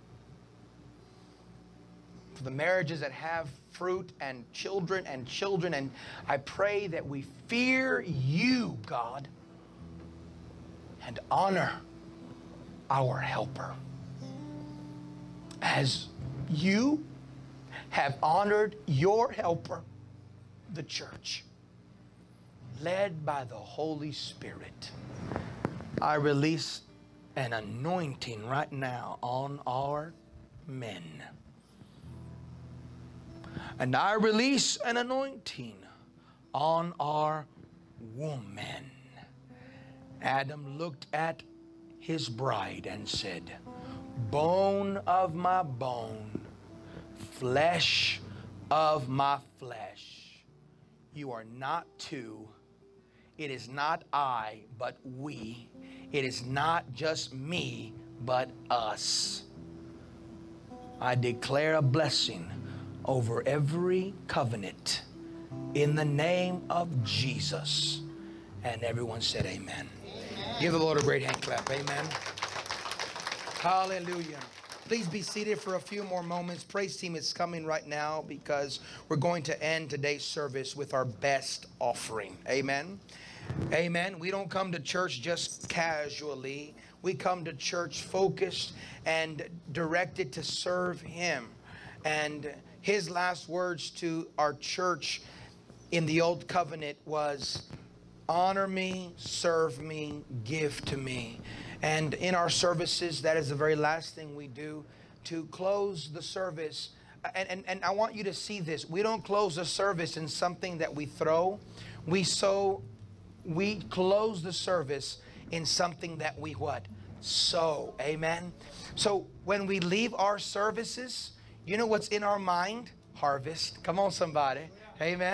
E: for the marriages that have fruit and children and children. And I pray that we fear you, God, and honor our helper as you have honored your helper, the church, led by the Holy Spirit. I release an anointing right now on our men. And I release an anointing on our woman. Adam looked at his bride and said, bone of my bone, flesh of my flesh. You are not two. It is not I, but we. It is not just me, but us. I declare a blessing over every covenant in the name of Jesus. And everyone said amen. Amen. Give the Lord a great hand clap. Amen. Hallelujah. Please be seated for a few more moments. Praise team is coming right now because we're going to end today's service with our best offering. Amen. Amen. We don't come to church just casually. We come to church focused and directed to serve Him. And His last words to our church in the Old Covenant was, honor me, serve me, give to me. And in our services, that is the very last thing we do to close the service. And, and, and I want you to see this. We don't close the service in something that we throw. We so we close the service in something that we what? Sow. Amen. So when we leave our services, you know what's in our mind? Harvest. Come on, somebody. Amen.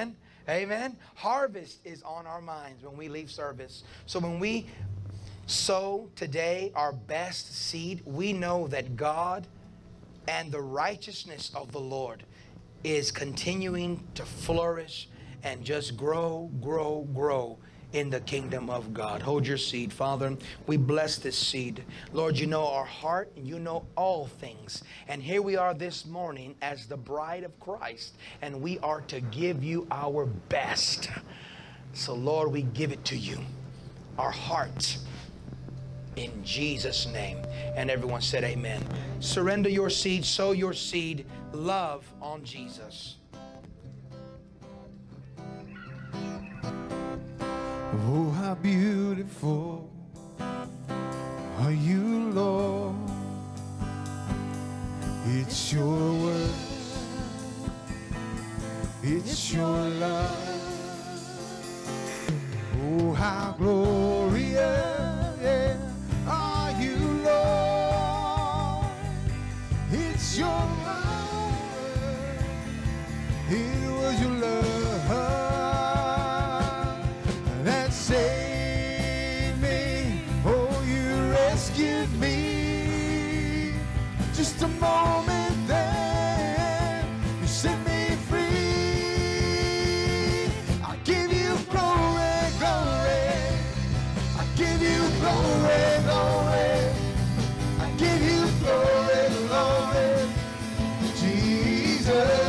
E: Amen. Harvest is on our minds when we leave service. So when we sow today our best seed, we know that God and the righteousness of the Lord is continuing to flourish and just grow, grow, grow in the kingdom of God. Hold your seed. Father, we bless this seed. Lord, you know our heart and you know all things. And here we are this morning as the bride of Christ, and we are to give you our best. So Lord, we give it to you, our hearts, in Jesus' name. And everyone said amen. Surrender your seed, sow your seed, love on Jesus.
C: Oh, how beautiful are you, Lord. It's your word, it's your love. Oh, how glorious are you, Lord. It's your love, it was your love that saved me. Oh, you rescued me. Just a moment there, you set me free. I give you glory, glory. I give you glory, glory. I give you glory, glory. Jesus.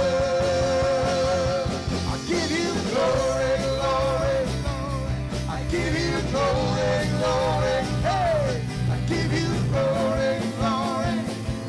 C: I give you glory, glory. I give you glory, glory. Hey, I give you glory, glory.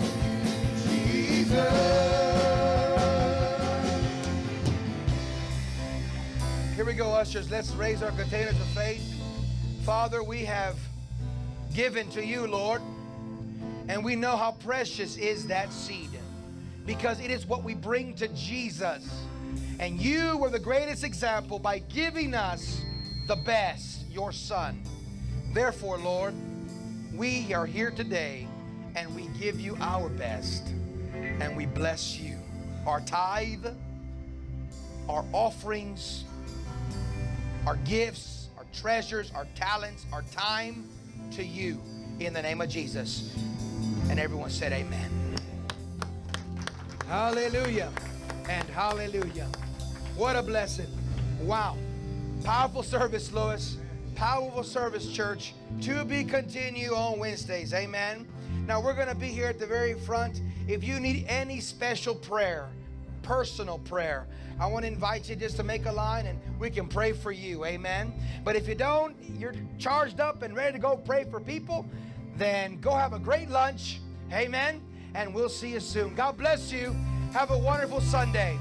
C: Jesus.
E: Here we go, ushers. Let's raise our containers of faith. Father, we have given to you, Lord, and we know how precious is that seed, because it is what we bring to Jesus. And you were the greatest example by giving us the best, your Son. Therefore, Lord, we are here today and we give you our best and we bless you. Our tithe, our offerings, our gifts, our treasures, our talents, our time to you in the name of Jesus. And everyone said amen. Hallelujah and hallelujah. What a blessing. Wow. Powerful service, Lewis. Powerful service, church. To be continued on Wednesdays. Amen. Now we're going to be here at the very front. If you need any special prayer, personal prayer, I want to invite you just to make a line and we can pray for you. Amen. But if you don't, you're charged up and ready to go pray for people, then go have a great lunch. Amen. And we'll see you soon. God bless you. Have a wonderful Sunday.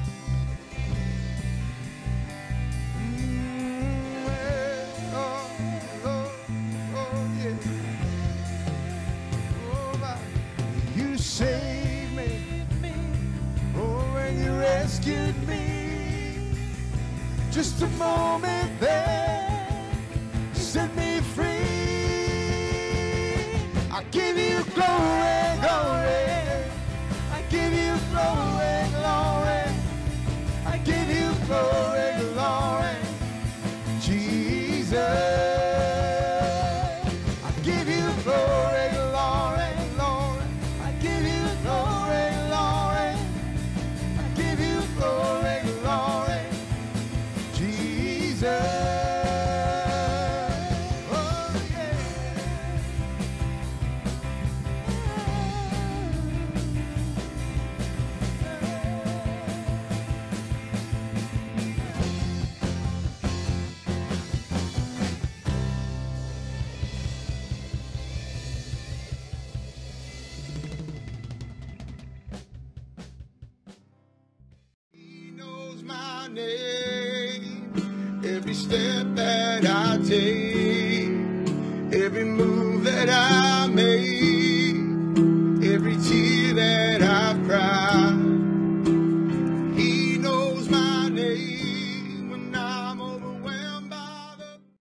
C: You saved me, oh, and you rescued me. Just a moment there, set me free. I give you glory, glory. I give you glory, glory. I give you glory, glory. Jesus. I give you glory, glory, glory. I give you glory, glory. I give you glory, glory. Jesus. Oh, yeah. He knows my name, every step that I take.